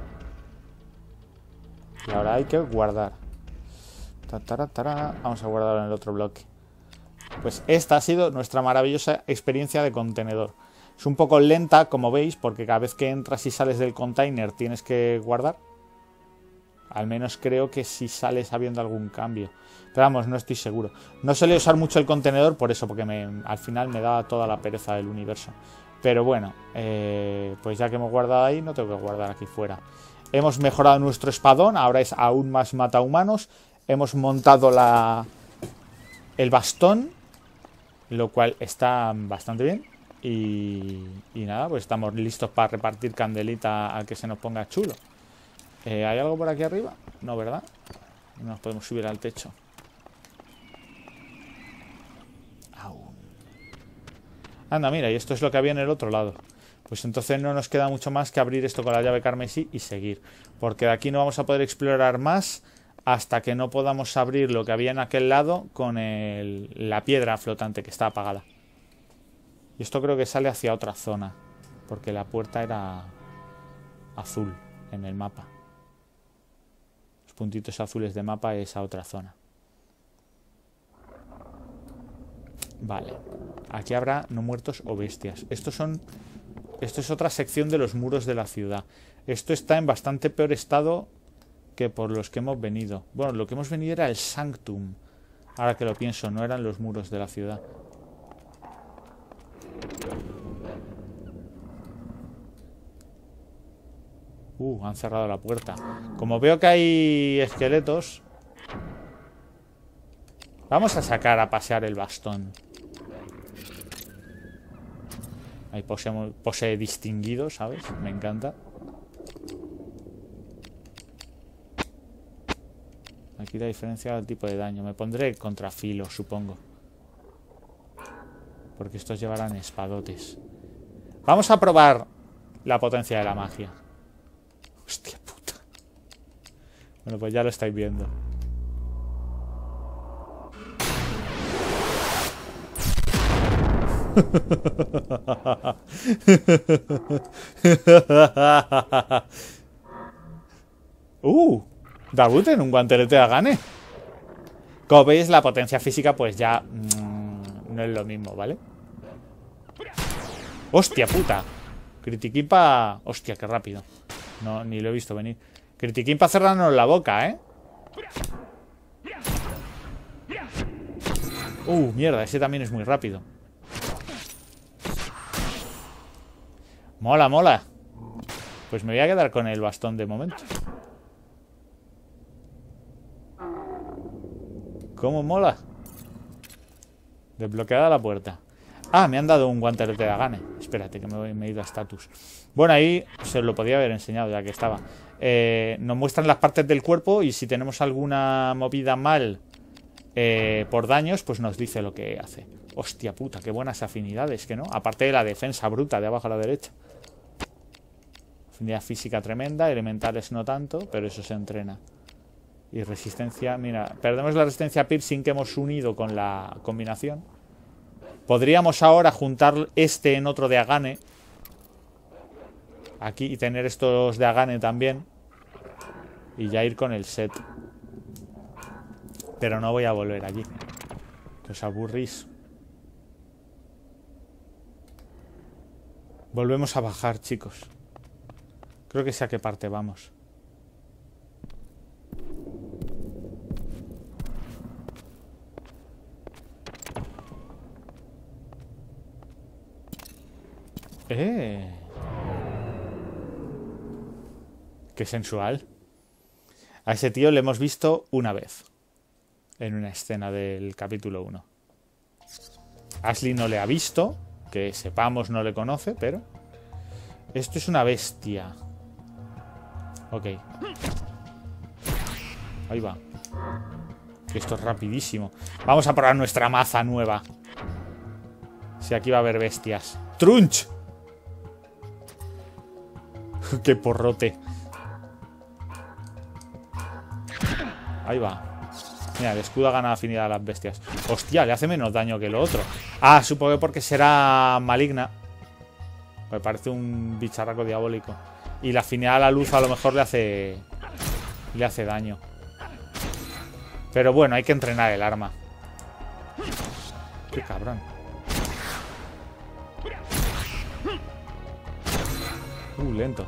Y ahora hay que guardar. Vamos a guardarlo en el otro bloque. Pues esta ha sido nuestra maravillosa experiencia de contenedor. Es un poco lenta, como veis, porque cada vez que entras y sales del container tienes que guardar. Al menos creo que si sales habiendo algún cambio. Pero vamos, no estoy seguro. No solía usar mucho el contenedor por eso, porque me, al final me da toda la pereza del universo. Pero bueno, eh, pues ya que hemos guardado ahí, no tengo que guardar aquí fuera. Hemos mejorado nuestro espadón, ahora es aún más matahumanos. Hemos montado la, el bastón, lo cual está bastante bien. Y, y nada, pues estamos listos para repartir candelita al que se nos ponga chulo. Eh, ¿Hay algo por aquí arriba? No, ¿verdad? No nos podemos subir al techo. Aún. Anda, mira, y esto es lo que había en el otro lado. Pues entonces no nos queda mucho más que abrir esto con la llave carmesí y seguir. Porque de aquí no vamos a poder explorar más hasta que no podamos abrir lo que había en aquel lado con el, la piedra flotante que está apagada. Y esto creo que sale hacia otra zona. Porque la puerta era azul en el mapa. Los puntitos azules de mapa es a otra zona. Vale. Aquí habrá no muertos o bestias. Estos son... Esto es otra sección de los muros de la ciudad. Esto está en bastante peor estado que por los que hemos venido. Bueno, lo que hemos venido era el Sanctum. Ahora que lo pienso, no eran los muros de la ciudad. Uh, han cerrado la puerta. Como veo que hay esqueletos, vamos a sacar a pasear el bastón. Hay pose, pose distinguido, ¿sabes? Me encanta. Aquí la diferencia del tipo de daño. Me pondré contrafilo, supongo. Porque estos llevarán espadotes. Vamos a probar la potencia de la magia. Hostia puta. Bueno, pues ya lo estáis viendo. uh, Dabuten, un guantelete de Agane. Como veis, la potencia física pues ya mmm, no es lo mismo, ¿vale? Hostia puta. Critiquín pa... Hostia, qué rápido. No, ni lo he visto venir. Critiquín para cerrarnos la boca, ¿eh? Uh, mierda, ese también es muy rápido. Mola, mola. Pues me voy a quedar con el bastón de momento. ¿Cómo mola? Desbloqueada la puerta. Ah, me han dado un guantelete de Agane. Espérate, que me, me he ido a status. Bueno, ahí se lo podía haber enseñado ya que estaba. Eh, nos muestran las partes del cuerpo y si tenemos alguna movida mal eh, por daños, pues nos dice lo que hace. Hostia puta, qué buenas afinidades, ¿que no? Aparte de la defensa bruta de abajo a la derecha. Afinidad física tremenda, elementales no tanto, pero eso se entrena. Y resistencia, mira, perdemos la resistencia piercing que hemos unido con la combinación. Podríamos ahora juntar este en otro de Agane. Aquí y tener estos de Agane también. Y ya ir con el set. Pero no voy a volver allí. Que os aburrís. Volvemos a bajar, chicos. Creo que sé a qué parte vamos. Eh. Qué sensual. A ese tío le hemos visto una vez. En una escena del capítulo uno. Ashley no le ha visto. Que sepamos no le conoce, pero... Esto es una bestia. Ok. Ahí va. Esto es rapidísimo. Vamos a probar nuestra maza nueva. Si aquí va a haber bestias. ¡Trunch! ¡Qué porrote! Ahí va. Mira, el escudo ha ganado afinidad a las bestias. Hostia, le hace menos daño que lo otro. Ah, supongo que porque será maligna. Me parece un bicharraco diabólico. Y la afinidad a la luz a lo mejor le hace... Le hace daño. Pero bueno, hay que entrenar el arma. Qué cabrón. Uh, lento.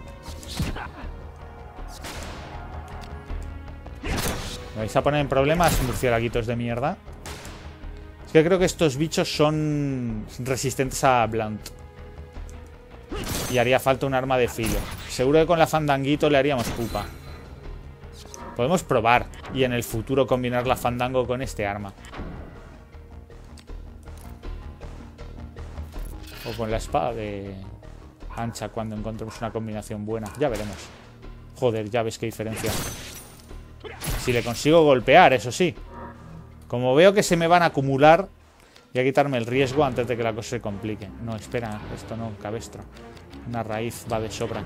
¿Me vais a poner en problemas, murciélaguitos de mierda? Es que creo que estos bichos son resistentes a Blunt. Y haría falta un arma de filo. Seguro que con la fandanguito le haríamos pupa. Podemos probar y en el futuro combinar la fandango con este arma. O con la espada de ancha cuando encontremos una combinación buena. Ya veremos. Joder, ya ves qué diferencia. Si le consigo golpear, eso sí. Como veo que se me van a acumular, voy a quitarme el riesgo antes de que la cosa se complique. No, espera, esto no, cabestro. Una raíz va de sobra.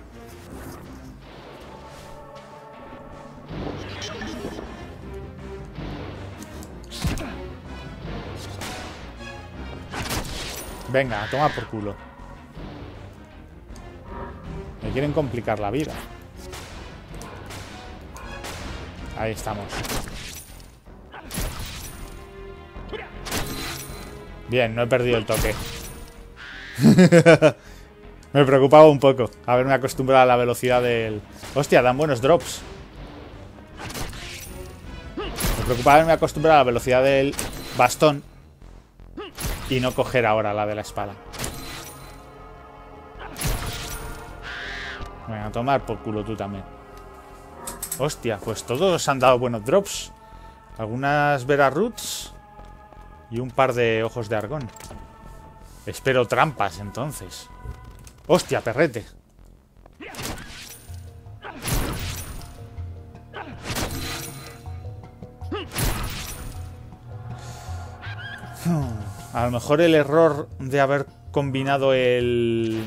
Venga, a tomar por culo. Me quieren complicar la vida. Ahí estamos. Bien, no he perdido el toque. Me preocupaba un poco haberme acostumbrado a la velocidad del... Hostia, dan buenos drops. Me preocupaba haberme acostumbrado a la velocidad del bastón y no coger ahora la de la espada. Venga, a tomar por culo tú también. Hostia, pues todos han dado buenos drops. Algunas Vera Roots y un par de ojos de argón. Espero trampas, entonces. Hostia, perrete. A lo mejor el error de haber combinado el...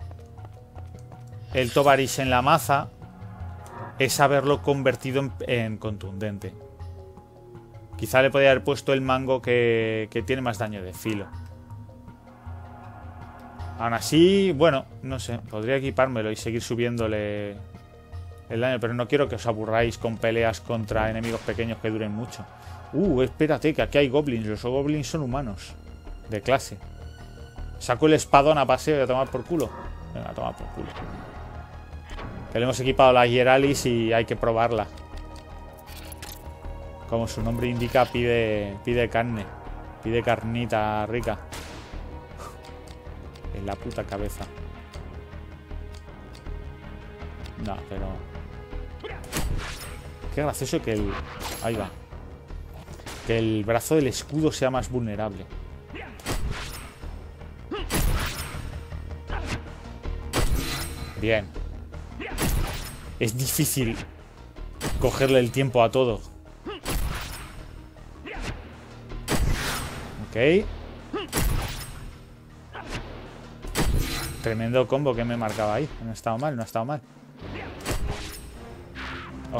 El Tovaris en la maza es haberlo convertido en, en contundente. Quizá le podría haber puesto el mango que, que tiene más daño de filo. Aún así, bueno, no sé. Podría equipármelo y seguir subiéndole el daño. Pero no quiero que os aburráis con peleas contra enemigos pequeños que duren mucho. Uh, espérate, que aquí hay goblins. Los goblins son humanos. De clase. Saco el espadón a paseo y a tomar por culo. Venga, a tomar por culo. Que le hemos equipado la Hieralis y hay que probarla. Como su nombre indica, pide, pide carne. Pide carnita rica. En la puta cabeza. No, pero... Qué gracioso que el... Ahí va. Que el brazo del escudo sea más vulnerable. Bien. Es difícil cogerle el tiempo a todo. Ok. Tremendo combo que me he marcado ahí. No ha estado mal, no ha estado mal. Ok.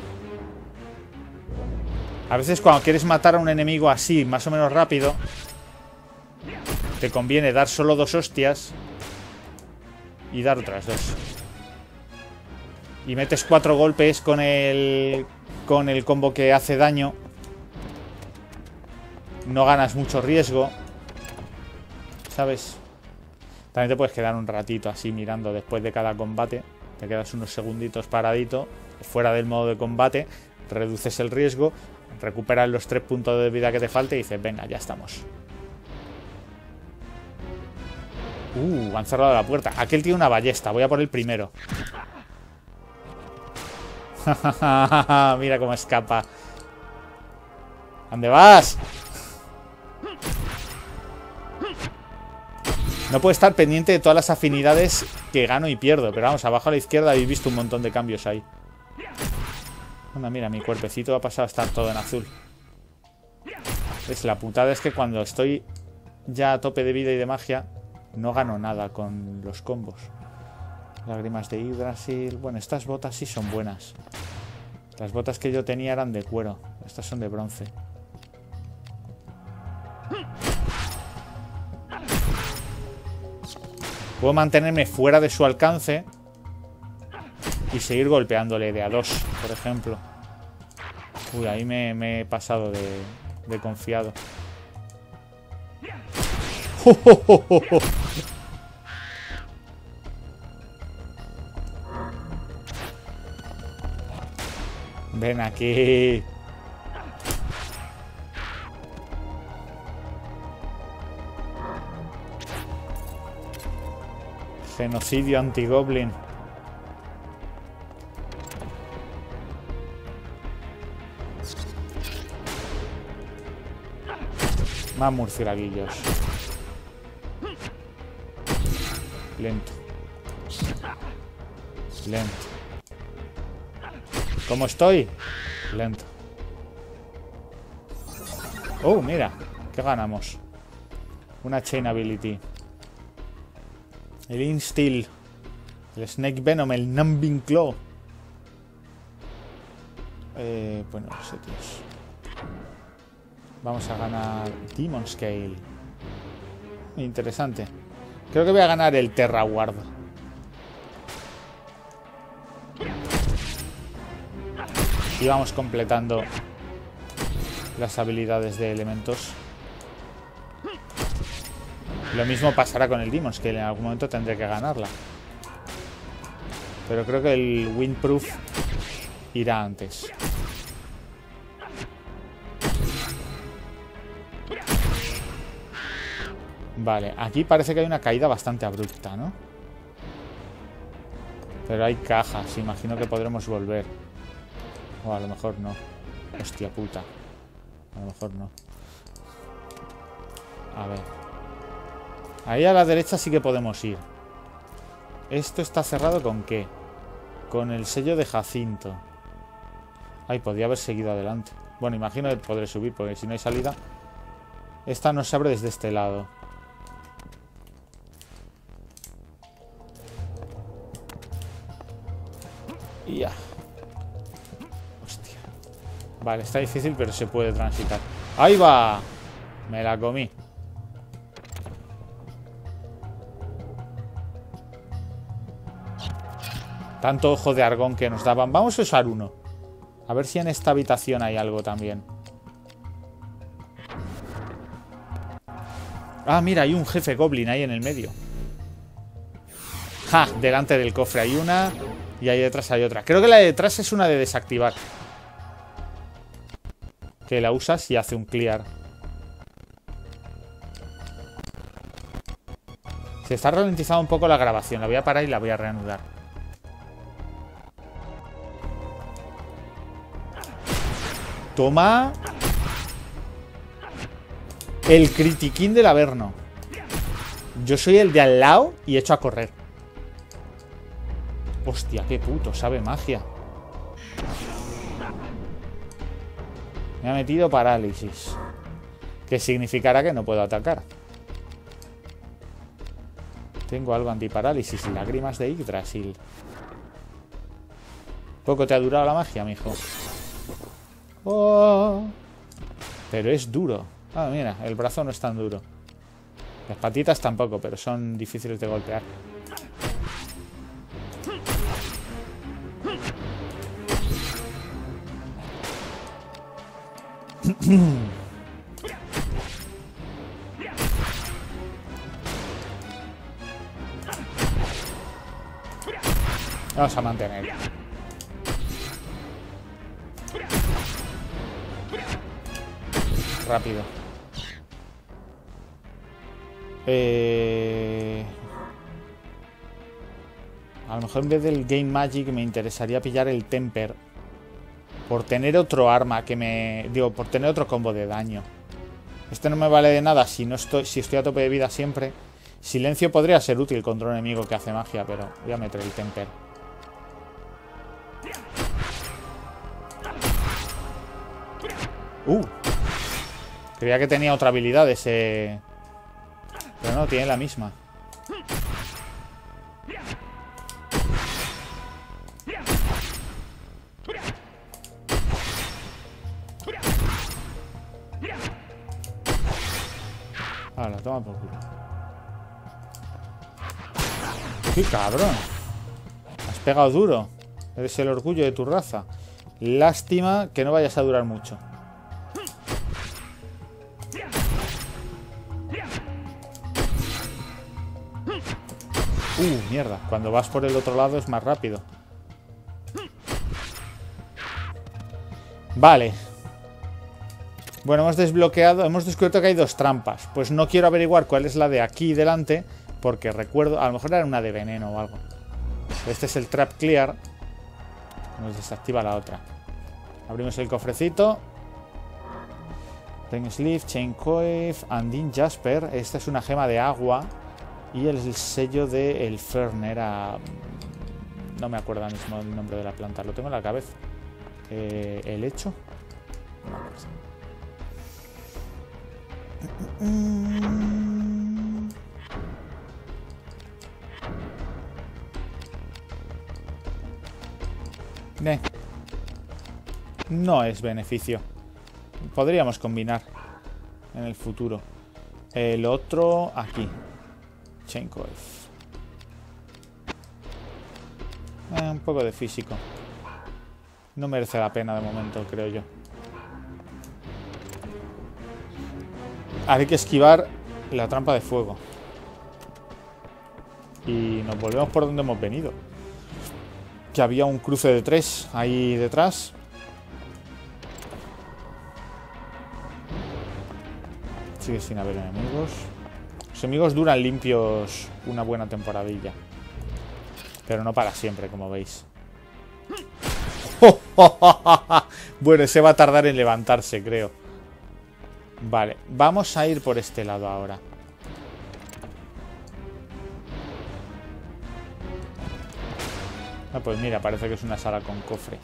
A veces cuando quieres matar a un enemigo así, más o menos rápido, te conviene dar solo dos hostias y dar otras dos. Y metes cuatro golpes con el con el combo que hace daño. No ganas mucho riesgo, ¿sabes? También te puedes quedar un ratito así mirando después de cada combate. Te quedas unos segunditos paradito, fuera del modo de combate, reduces el riesgo, recuperas los tres puntos de vida que te falta y dices, venga, ya estamos. Uh, han cerrado la puerta. Aquel tiene una ballesta. Voy a por el primero. Mira cómo escapa. ¿Dónde vas? No puedo estar pendiente de todas las afinidades que gano y pierdo. Pero vamos, abajo a la izquierda habéis visto un montón de cambios ahí. Anda, mira, mi cuerpecito ha pasado a estar todo en azul. Es la putada es que cuando estoy ya a tope de vida y de magia, no gano nada con los combos. Lágrimas de Yggdrasil. Bueno, estas botas sí son buenas. Las botas que yo tenía eran de cuero. Estas son de bronce. Puedo mantenerme fuera de su alcance y seguir golpeándole de a dos, por ejemplo. Uy, ahí me, me he pasado de, de confiado. ¡Oh, oh, oh, oh, oh! Ven aquí. Genocidio anti-goblin. Más murcielaguillos. Lento. Lento. ¿Cómo estoy? Lento. Oh, mira. ¿Qué ganamos? Una Chain Ability. El Instill. El Snake Venom. El Numbing Claw. Eh, bueno, no sé, tíos. Vamos a ganar Demon Scale. Interesante. Creo que voy a ganar el Terra Ward. Y vamos completando las habilidades de elementos. Lo mismo pasará con el Demon Scale. En algún momento tendré que ganarla. Pero creo que el Windproof irá antes. Vale, aquí parece que hay una caída bastante abrupta, ¿no? Pero hay cajas, imagino que podremos volver. O a lo mejor no. Hostia puta. A lo mejor no. A ver. Ahí a la derecha sí que podemos ir. ¿Esto está cerrado con qué? Con el sello de Jacinto. Ay, podría haber seguido adelante. Bueno, imagino que podré subir, porque si no hay salida. Esta no se abre desde este lado. Y ya. Hostia. Vale, está difícil, pero se puede transitar. ¡Ahí va! Me la comí. Tanto ojo de argón que nos daban. Vamos a usar uno. A ver si en esta habitación hay algo también. Ah, mira, hay un jefe goblin ahí en el medio. ¡Ja! Delante del cofre hay una. Y ahí detrás hay otra. Creo que la de detrás es una de desactivar. Que la usas y hace un clear. Se está ralentizando un poco la grabación. La voy a parar y la voy a reanudar. Toma. El critiquín del Averno. Yo soy el de al lado y echo a correr. Hostia, qué puto, sabe magia. Me ha metido parálisis. Que significará que no puedo atacar. Tengo algo antiparálisis. Lágrimas de Yggdrasil. Poco te ha durado la magia, mijo. Oh. Pero es duro. Ah, mira, el brazo no es tan duro. Las patitas tampoco, pero son difíciles de golpear. Vamos a mantener. Rápido. Eh... lo mejor en vez del Game Magic me interesaría pillar el Temper. Por tener otro arma que me... Digo, por tener otro combo de daño. Este no me vale de nada si no estoy, si estoy a tope de vida siempre. Silencio podría ser útil contra un enemigo que hace magia, pero voy a meter el Temper. Uh. Creía que tenía otra habilidad ese... Pero no, tiene la misma. Ah, la toma por culo. ¡Qué cabrón! Has pegado duro. Eres el orgullo de tu raza. Lástima que no vayas a durar mucho. Uh, mierda. Cuando vas por el otro lado es más rápido. Vale. Bueno, hemos desbloqueado, hemos descubierto que hay dos trampas. Pues no quiero averiguar cuál es la de aquí delante, porque recuerdo, a lo mejor era una de veneno o algo. Este es el trap clear. Nos desactiva la otra. Abrimos el cofrecito. Ring Sleeve, Chain Coif, Andin Jasper. Esta es una gema de agua. Y el sello de el Fern era... No me acuerdo ahora mismo el nombre de la planta. Lo tengo en la cabeza. Eh, ¿El hecho? No me acuerdo. Ne. No es beneficio. Podríamos combinar en el futuro. El otro aquí. Chain Coif. Eh, un poco de físico. No merece la pena de momento, creo yo. Hay que esquivar la trampa de fuego. Y nos volvemos por donde hemos venido. Que había un cruce de tres ahí detrás. Sigue sin haber enemigos. Los enemigos duran limpios una buena temporadilla. Pero no para siempre, como veis. Bueno, ese va a tardar en levantarse, creo. Vale, vamos a ir por este lado ahora. Ah, pues mira, parece que es una sala con cofre.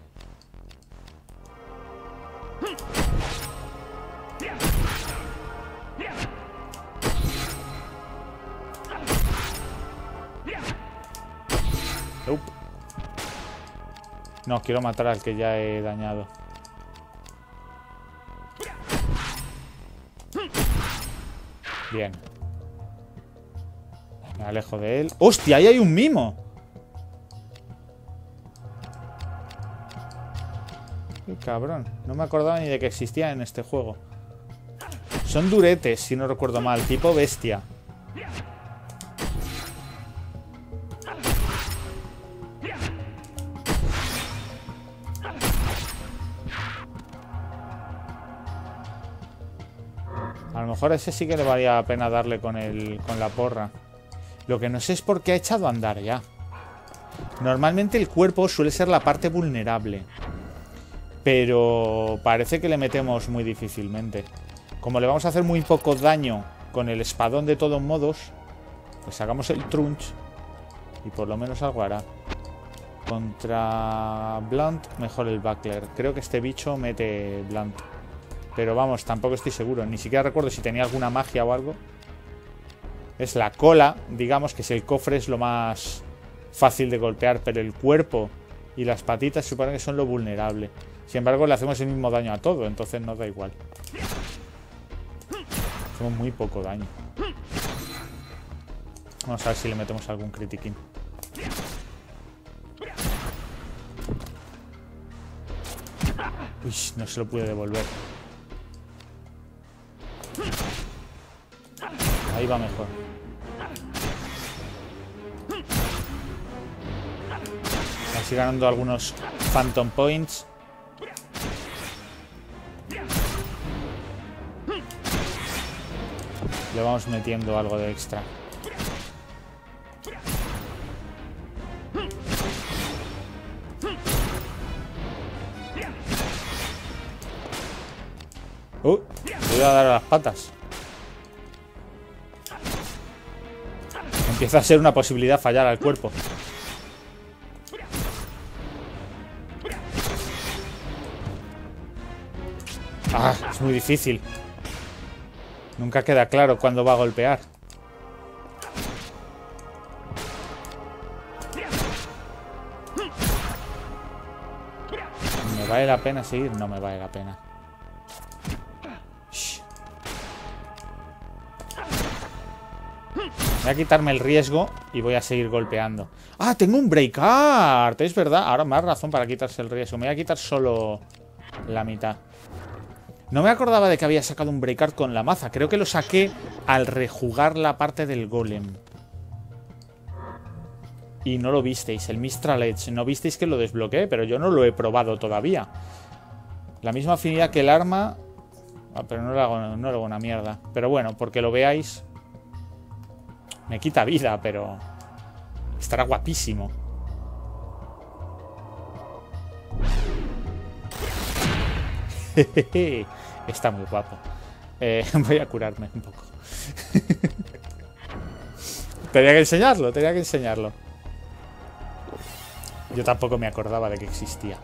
Up. No, quiero matar al que ya he dañado. Bien. Me alejo de él. ¡Hostia! ¡Ahí hay un mimo! ¡Qué cabrón! No me acordaba ni de que existía en este juego. Son duretes, si no recuerdo mal. Tipo bestia. A lo mejor a ese sí que le valía la pena darle con, el, con la porra. Lo que no sé es por qué ha echado a andar ya. Normalmente el cuerpo suele ser la parte vulnerable. Pero parece que le metemos muy difícilmente. Como le vamos a hacer muy poco daño con el espadón de todos modos, pues sacamos el trunch y por lo menos algo hará. Contra Blunt, mejor el Buckler. Creo que este bicho mete Blunt. Pero vamos, tampoco estoy seguro. Ni siquiera recuerdo si tenía alguna magia o algo. Es la cola, digamos, que si el cofre es lo más fácil de golpear. Pero el cuerpo y las patitas se supone que son lo vulnerable. Sin embargo, le hacemos el mismo daño a todo. Entonces nos da igual. Hacemos muy poco daño. Vamos a ver si le metemos algún critiquín. Uy, no se lo pude devolver. Ahí va mejor. Así ganando algunos Phantom Points. Le vamos metiendo algo de extra. Uh, le voy a dar a las patas. Empieza a ser una posibilidad fallar al cuerpo. Ah, es muy difícil. Nunca queda claro cuándo va a golpear. ¿Me vale la pena seguir? No me vale la pena. Shh. Voy a quitarme el riesgo y voy a seguir golpeando. ¡Ah, tengo un break art! Es verdad. Ahora más razón para quitarse el riesgo. Me voy a quitar solo la mitad. No me acordaba de que había sacado un break art con la maza. Creo que lo saqué al rejugar la parte del golem. Y no lo visteis, el Mistral Edge. No visteis que lo desbloqueé, pero yo no lo he probado todavía. La misma afinidad que el arma. Ah, pero no le hago, no le hago una mierda. Pero bueno, porque lo veáis. Me quita vida, pero estará guapísimo. Está muy guapo. Eh, voy a curarme un poco. Tenía que enseñarlo, tenía que enseñarlo. Yo tampoco me acordaba de que existía.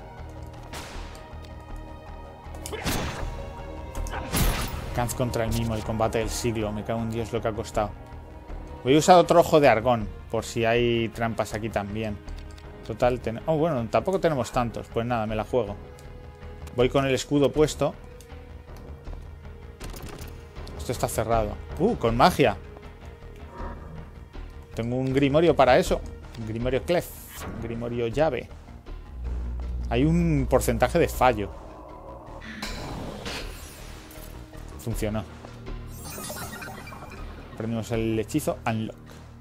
Kant contra el mimo, el combate del siglo. Me cago en Dios lo que ha costado. Voy a usar otro ojo de argón, por si hay trampas aquí también. Total, ten... oh, bueno, tampoco tenemos tantos. Pues nada, me la juego. Voy con el escudo puesto. Esto está cerrado. Uh, con magia. Tengo un grimorio para eso. Un grimorio clef. Un grimorio llave. Hay un porcentaje de fallo. Funcionó. Prendimos el hechizo Unlock.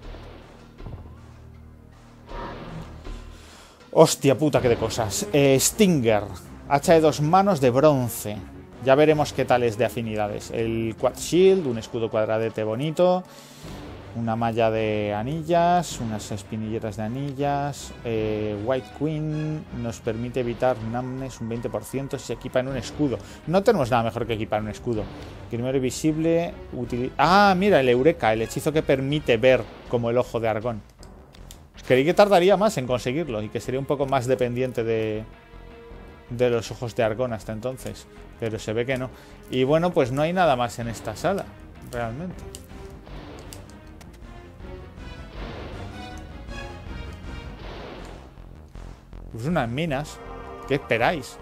Hostia puta, que de cosas. Eh, Stinger. Hacha de dos manos de bronce. Ya veremos qué tal es de afinidades. El Quad Shield, un escudo cuadradete bonito. Una malla de anillas, unas espinilleras de anillas. Eh, White Queen nos permite evitar numbness un veinte por ciento si se equipa en un escudo. No tenemos nada mejor que equipar un escudo. Grimorio visible. Ah, mira, el Eureka, el hechizo que permite ver como el ojo de Argón. Creí que tardaría más en conseguirlo y que sería un poco más dependiente de, de los ojos de Argón hasta entonces. Pero se ve que no. Y bueno, pues no hay nada más en esta sala, realmente. Pues unas minas. ¿Qué esperáis?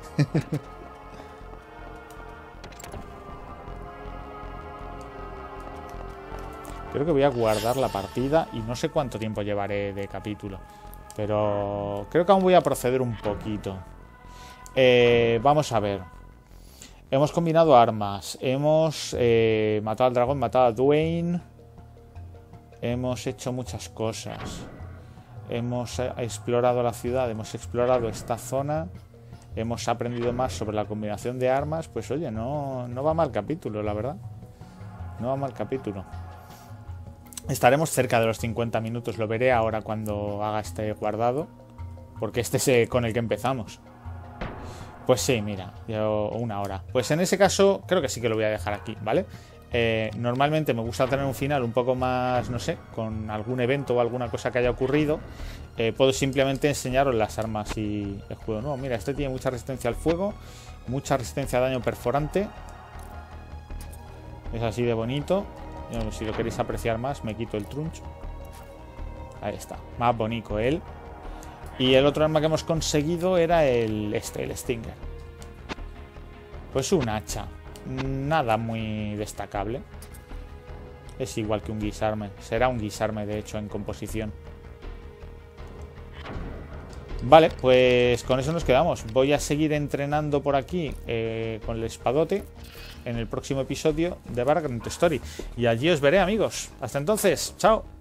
Creo que voy a guardar la partida y no sé cuánto tiempo llevaré de capítulo. Pero creo que aún voy a proceder un poquito. Eh, vamos a ver. Hemos combinado armas. Hemos eh, matado al dragón, matado a Dwayne. Hemos hecho muchas cosas. Hemos explorado la ciudad, hemos explorado esta zona, hemos aprendido más sobre la combinación de armas. Pues oye, no, no va mal capítulo, la verdad. No va mal capítulo. Estaremos cerca de los cincuenta minutos, lo veré ahora cuando haga este guardado, porque este es el con el que empezamos. Pues sí, mira, yo una hora. Pues en ese caso creo que sí que lo voy a dejar aquí, ¿vale? Eh, normalmente me gusta tener un final un poco más, no sé, con algún evento o alguna cosa que haya ocurrido. Eh, puedo simplemente enseñaros las armas y el escudo nuevo. Mira, este tiene mucha resistencia al fuego, mucha resistencia a daño perforante. Es así de bonito. Yo, si lo queréis apreciar más, me quito el trunch. Ahí está, más bonito él. Y el otro arma que hemos conseguido era el este, el Stinger. Pues un hacha. Nada muy destacable. Es igual que un guisarme. Será un guisarme, de hecho, en composición. Vale, pues con eso nos quedamos. Voy a seguir entrenando por aquí eh, con el espadote en el próximo episodio de Vagrant Story. Y allí os veré, amigos. Hasta entonces, chao.